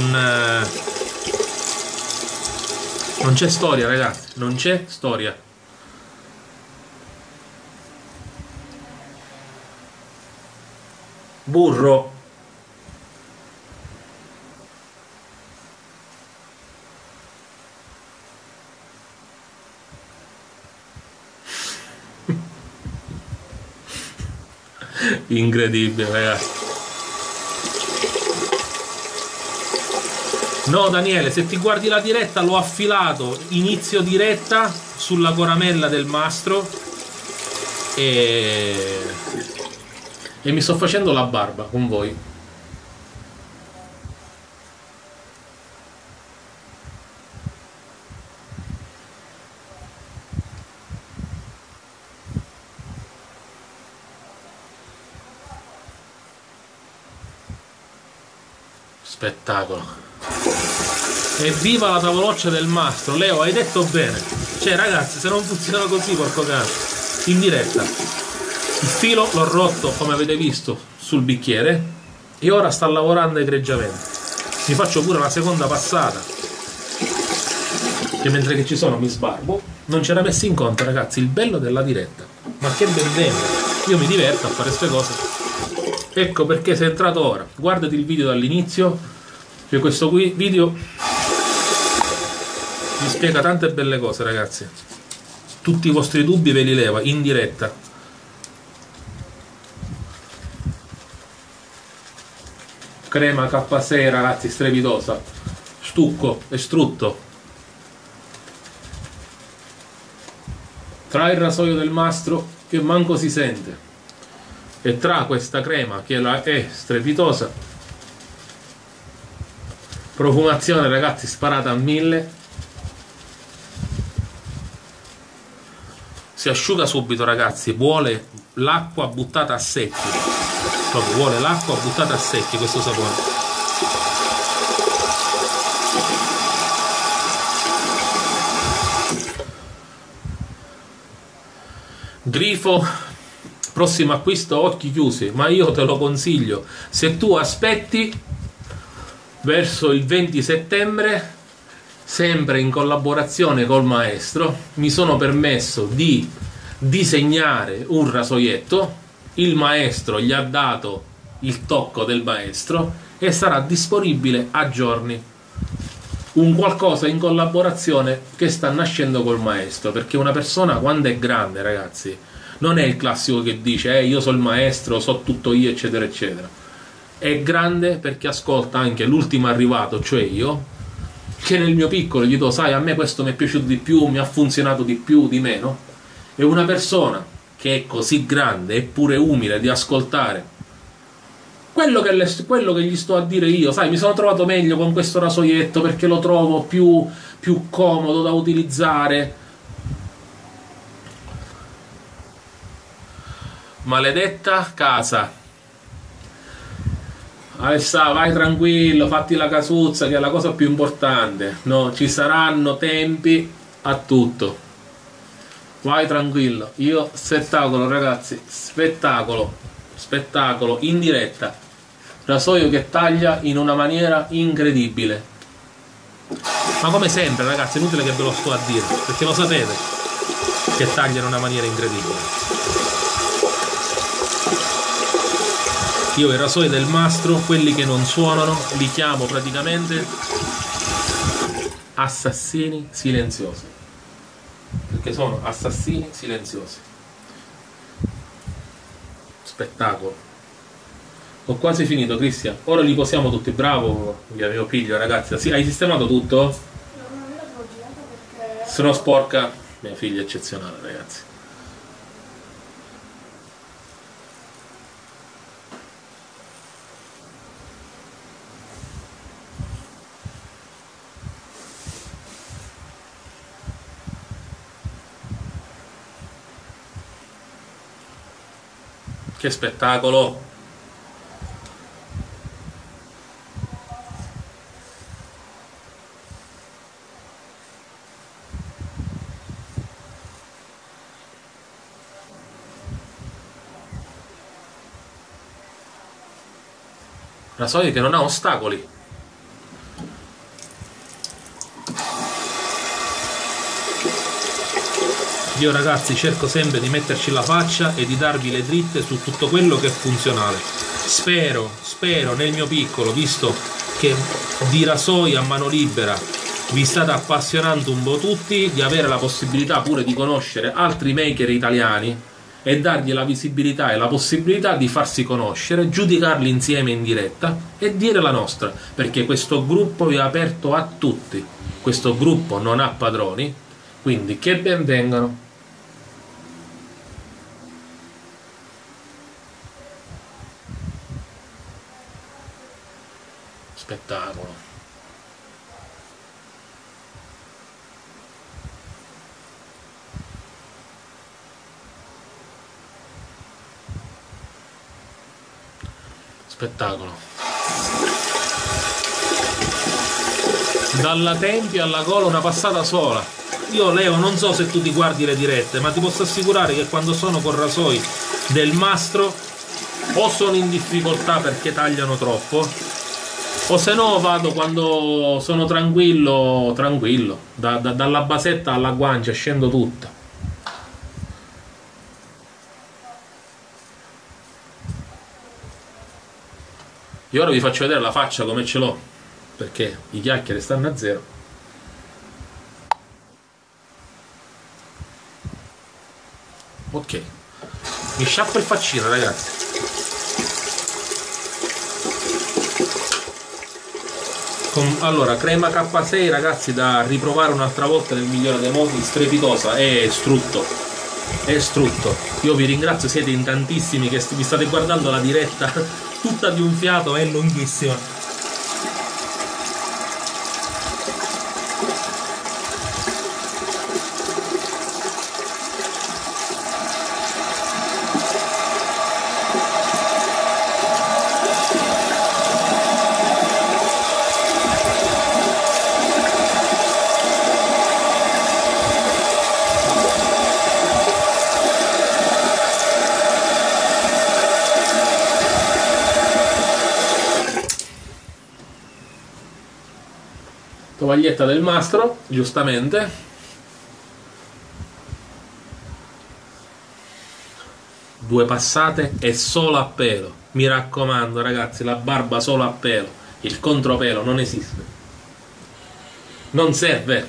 non c'è storia, ragazzi, non c'è storia. Burro. Incredibile, ragazzi. No, Daniele, se ti guardi la diretta l'ho affilato inizio diretta sulla coramella del mastro e... e mi sto facendo la barba con voi. Spettacolo. Evviva la tavoloccia del mastro. Leo, hai detto bene. Cioè ragazzi, se non funziona così, porco cane, in diretta il filo l'ho rotto, come avete visto, sul bicchiere e ora sta lavorando egregiamente. Mi faccio pure la seconda passata, che mentre che ci sono mi sbarbo. Non c'era messo in conto, ragazzi, il bello della diretta. Ma che ben venga, io mi diverto a fare queste cose. Ecco perché sei entrato ora. Guardati il video dall'inizio, che questo qui video vi spiega tante belle cose, ragazzi. Tutti i vostri dubbi ve li leva in diretta. Crema K sei, ragazzi, strepitosa. Stucco e strutto. Tra il rasoio del mastro, che manco si sente, e tra questa crema che è strepitosa, profumazione, ragazzi, sparata a mille. Si asciuga subito, ragazzi. Vuole l'acqua buttata a secchi, proprio vuole l'acqua buttata a secchi questo sapore. Grifo, prossimo acquisto occhi chiusi, ma io te lo consiglio. Se tu aspetti verso il venti settembre, sempre in collaborazione col maestro, mi sono permesso di disegnare un rasoietto. Il maestro gli ha dato il tocco del maestro e sarà disponibile a giorni. Un qualcosa in collaborazione che sta nascendo col maestro, perché una persona quando è grande, ragazzi, non è il classico che dice eh, io so il maestro, so tutto io, eccetera eccetera. È grande perché ascolta anche l'ultimo arrivato, cioè io, che nel mio piccolo gli dico, sai, a me questo mi è piaciuto di più, mi ha funzionato di più, di meno. È una persona che è così grande, eppure umile, di ascoltare quello che, le, quello che gli sto a dire io. Sai, mi sono trovato meglio con questo rasoietto perché lo trovo più, più comodo da utilizzare. Maledetta casa. Alessà, vai tranquillo, fatti la casuzza, che è la cosa più importante. No, ci saranno tempi a tutto. Vai tranquillo. Io spettacolo, ragazzi, spettacolo, spettacolo in diretta. Rasoio che taglia in una maniera incredibile. Ma come sempre, ragazzi, è inutile che ve lo sto a dire, perché lo sapete che taglia in una maniera incredibile. Io i rasoi del mastro, quelli che non suonano, li chiamo praticamente assassini silenziosi, perché sono assassini silenziosi. Spettacolo. Ho quasi finito, Cristian. Ora li posiamo tutti. Bravo, mio figlio, ragazzi. Sì, hai sistemato tutto? No, non me l'avevo girato perché... Se no sporca. Mia figlia è eccezionale, ragazzi. Che spettacolo! Rasoio che non ha ostacoli. Io, ragazzi, cerco sempre di metterci la faccia e di darvi le dritte su tutto quello che è funzionale. Spero, spero nel mio piccolo, visto che di rasoi a mano libera vi state appassionando un po' tutti, di avere la possibilità pure di conoscere altri maker italiani e dargli la visibilità e la possibilità di farsi conoscere, giudicarli insieme in diretta e dire la nostra, perché questo gruppo è aperto a tutti, questo gruppo non ha padroni, quindi che ben vengano. Spettacolo. Spettacolo. Dalla tempia alla gola una passata sola. Io, Leo, non so se tu ti guardi le dirette, ma ti posso assicurare che quando sono con rasoi del mastro o sono in difficoltà perché tagliano troppo, o se no vado quando sono tranquillo, tranquillo, da, da, dalla basetta alla guancia scendo tutta. E ora vi faccio vedere la faccia come ce l'ho, perché i chiacchiere stanno a zero. Ok, mi sciappo il faccino, ragazzi. Con, allora, crema K sei, ragazzi, da riprovare un'altra volta nel migliore dei modi, strepitosa, è strutto, è strutto. Io vi ringrazio, siete in tantissimi che vi state guardando la diretta tutta di un fiato, è lunghissima. Tovaglietta del mastro, giustamente. Due passate e solo a pelo. Mi raccomando, ragazzi, la barba solo a pelo. Il contropelo non esiste. Non serve.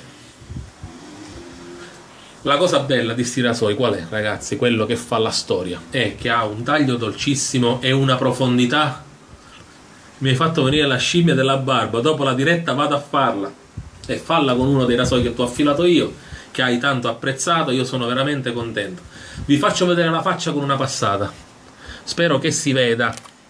La cosa bella di sti rasoi qual è, ragazzi? Quello che fa la storia è che ha un taglio dolcissimo e una profondità. Mi hai fatto venire la scimmia della barba. Dopo la diretta vado a farla. E falla con uno dei rasoi che ti ho affilato io, che hai tanto apprezzato. Io sono veramente contento. Vi faccio vedere la faccia con una passata, spero che si veda.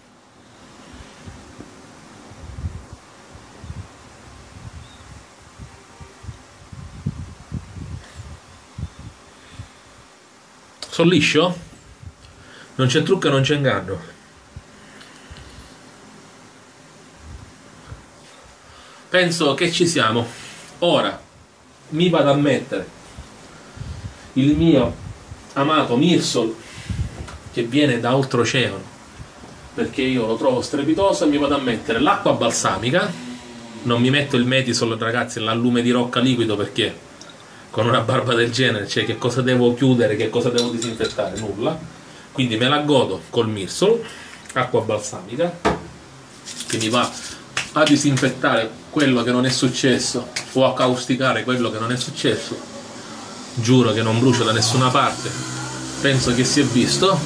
Sono liscio? Non c'è trucco e non c'è inganno. Penso che ci siamo. Ora mi vado a mettere il mio amato Mirsol, che viene da oltreoceano, perché io lo trovo strepitoso, e mi vado a mettere l'acqua balsamica. Non mi metto il Metisol, ragazzi, l'allume di rocca liquido, perché con una barba del genere, cioè, che cosa devo chiudere, che cosa devo disinfettare? Nulla. Quindi me la godo col Mirsol, acqua balsamica, che mi va a disinfettare quello che non è successo o a causticare quello che non è successo. Giuro che non brucio da nessuna parte. Penso che si è visto.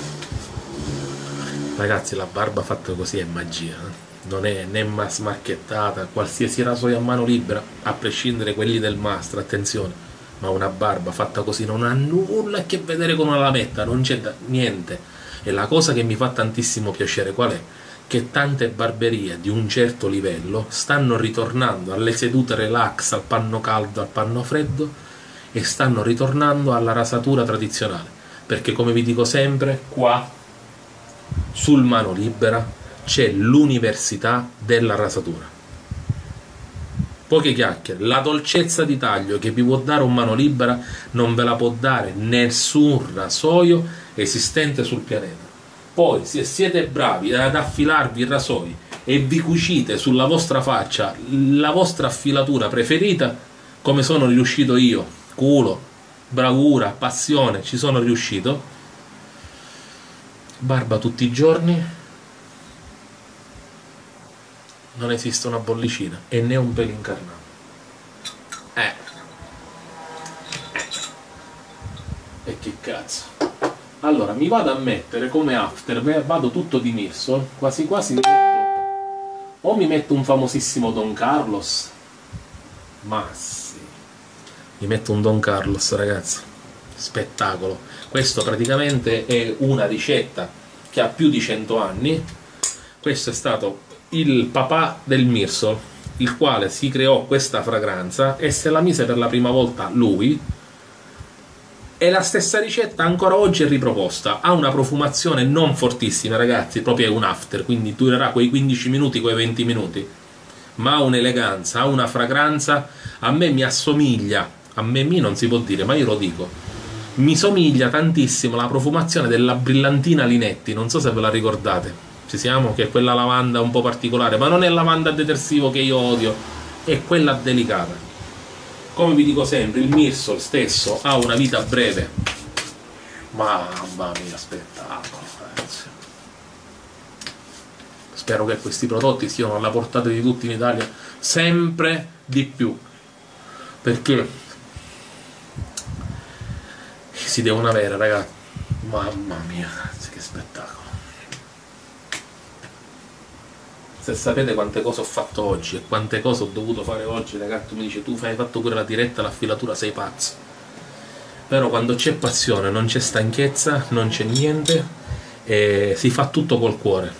Ragazzi, la barba fatta così è magia, eh? Non è né smarchettata. Qualsiasi rasoio a mano libera, a prescindere quelli del mastro, attenzione, ma una barba fatta così non ha nulla a che vedere con una lametta, non c'è niente. E la cosa che mi fa tantissimo piacere qual è? Che tante barberie di un certo livello stanno ritornando alle sedute relax, al panno caldo, al panno freddo, e stanno ritornando alla rasatura tradizionale, perché, come vi dico sempre, qua sul Mano Libera c'è l'università della rasatura. Poche chiacchiere, la dolcezza di taglio che vi può dare un Mano Libera non ve la può dare nessun rasoio esistente sul pianeta. Poi, se siete bravi ad affilarvi i rasoi e vi cucite sulla vostra faccia la vostra affilatura preferita, come sono riuscito io, culo, bravura, passione, ci sono riuscito, barba tutti i giorni, non esiste una bollicina e né un pelo incarnato. Eh. eh. E che cazzo. Allora, mi vado a mettere come after, vado tutto di Mirsol, quasi quasi mi metto, o mi metto un famosissimo Don Carlos, ma sì, mi metto un Don Carlos, ragazzi, spettacolo. Questo praticamente è una ricetta che ha più di cento anni. Questo è stato il papà del Mirsol, il quale si creò questa fragranza e se la mise per la prima volta lui, e la stessa ricetta ancora oggi è riproposta. Ha una profumazione non fortissima, ragazzi, proprio è un after, quindi durerà quei quindici minuti, quei venti minuti, ma ha un'eleganza, ha una fragranza, a me mi assomiglia, a me mi non si può dire, ma io lo dico, mi somiglia tantissimo la profumazione della brillantina Linetti, non so se ve la ricordate. Ci siamo? Che è quella lavanda un po' particolare, ma non è lavanda detersivo che io odio, è quella delicata. Come vi dico sempre, il Mirsol stesso ha una vita breve. Mamma mia, spettacolo, ragazzi. Spero che questi prodotti siano alla portata di tutti in Italia sempre di più, perché si devono avere, ragazzi. Mamma mia, ragazzi, che spettacolo. Se sapete quante cose ho fatto oggi e quante cose ho dovuto fare oggi, ragazzi, tu mi dici, tu hai fatto pure la diretta, la filatura, sei pazzo. Però quando c'è passione, non c'è stanchezza, non c'è niente, e si fa tutto col cuore.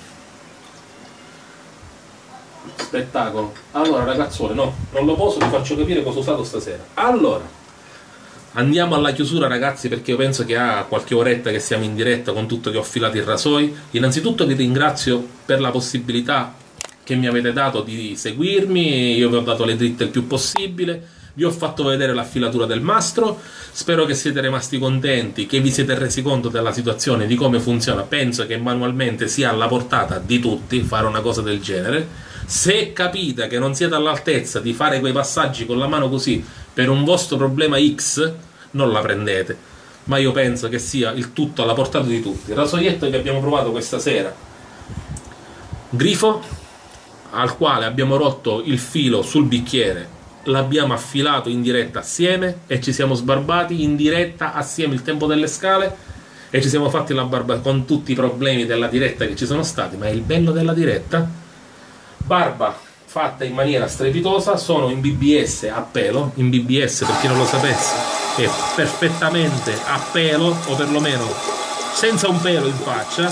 Spettacolo. Allora, ragazzuole, no, non lo posso, vi faccio capire cosa ho usato stasera. Allora, andiamo alla chiusura, ragazzi, perché io penso che ha qualche oretta che siamo in diretta con tutto che ho filato i rasoi. Innanzitutto vi ringrazio per la possibilità che mi avete dato di seguirmi, io vi ho dato le dritte il più possibile, vi ho fatto vedere l'affilatura del mastro, spero che siete rimasti contenti, che vi siete resi conto della situazione, di come funziona. Penso che manualmente sia alla portata di tutti fare una cosa del genere. Se capite che non siete all'altezza di fare quei passaggi con la mano così per un vostro problema X, non la prendete, ma io penso che sia il tutto alla portata di tutti. Il rasoietto che abbiamo provato questa sera, grifo, al quale abbiamo rotto il filo sul bicchiere, l'abbiamo affilato in diretta assieme e ci siamo sbarbati in diretta assieme il tempo delle scale e ci siamo fatti la barba con tutti i problemi della diretta che ci sono stati, ma è il bello della diretta. Barba fatta in maniera strepitosa, sono in B B S a pelo. In B B S, per chi non lo sapesse, è perfettamente a pelo, o perlomeno senza un pelo in faccia.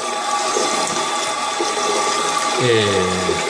E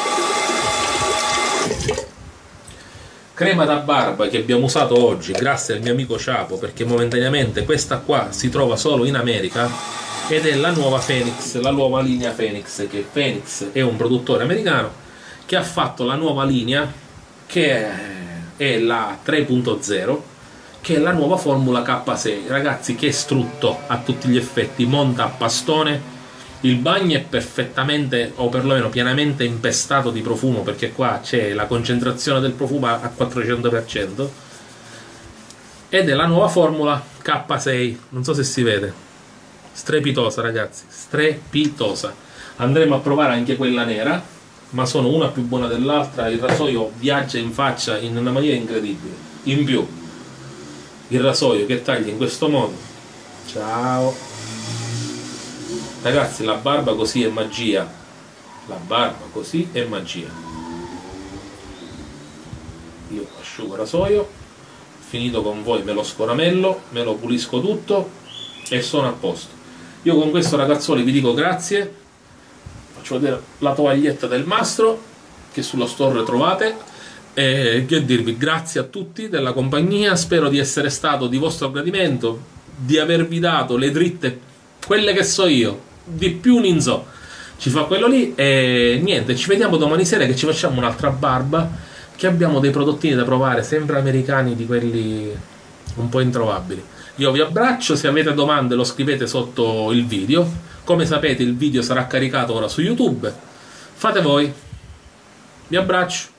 crema da barba che abbiamo usato oggi grazie al mio amico Ciapo, perché momentaneamente questa qua si trova solo in America, ed è la nuova Phoenix, la nuova linea Phoenix, che Phoenix è un produttore americano che ha fatto la nuova linea che è la tre punto zero, che è la nuova formula K sei, ragazzi, che è strutto a tutti gli effetti, monta a pastone. Il bagno è perfettamente, o perlomeno pienamente impestato di profumo, perché qua c'è la concentrazione del profumo a quattrocento per cento, ed è la nuova formula K sei, non so se si vede, strepitosa, ragazzi, strepitosa. Andremo a provare anche quella nera, ma sono una più buona dell'altra. Il rasoio viaggia in faccia in una maniera incredibile. In più, il rasoio che taglia in questo modo, ciao ragazzi, la barba così è magia, la barba così è magia. Io asciugo il rasoio, finito con voi me lo scораmello, me lo pulisco tutto e sono a posto. Io con questo, ragazzoli, vi dico grazie. Faccio vedere la tovaglietta del mastro che sullo store trovate, e che dirvi, grazie a tutti della compagnia, spero di essere stato di vostro gradimento, di avervi dato le dritte, quelle che so io, di più non so, ci fa quello lì. E niente, ci vediamo domani sera che ci facciamo un'altra barba, che abbiamo dei prodottini da provare, sempre americani, di quelli un po' introvabili. Io vi abbraccio, se avete domande lo scrivete sotto il video. Come sapete il video sarà caricato ora su YouTube, fate voi, vi abbraccio.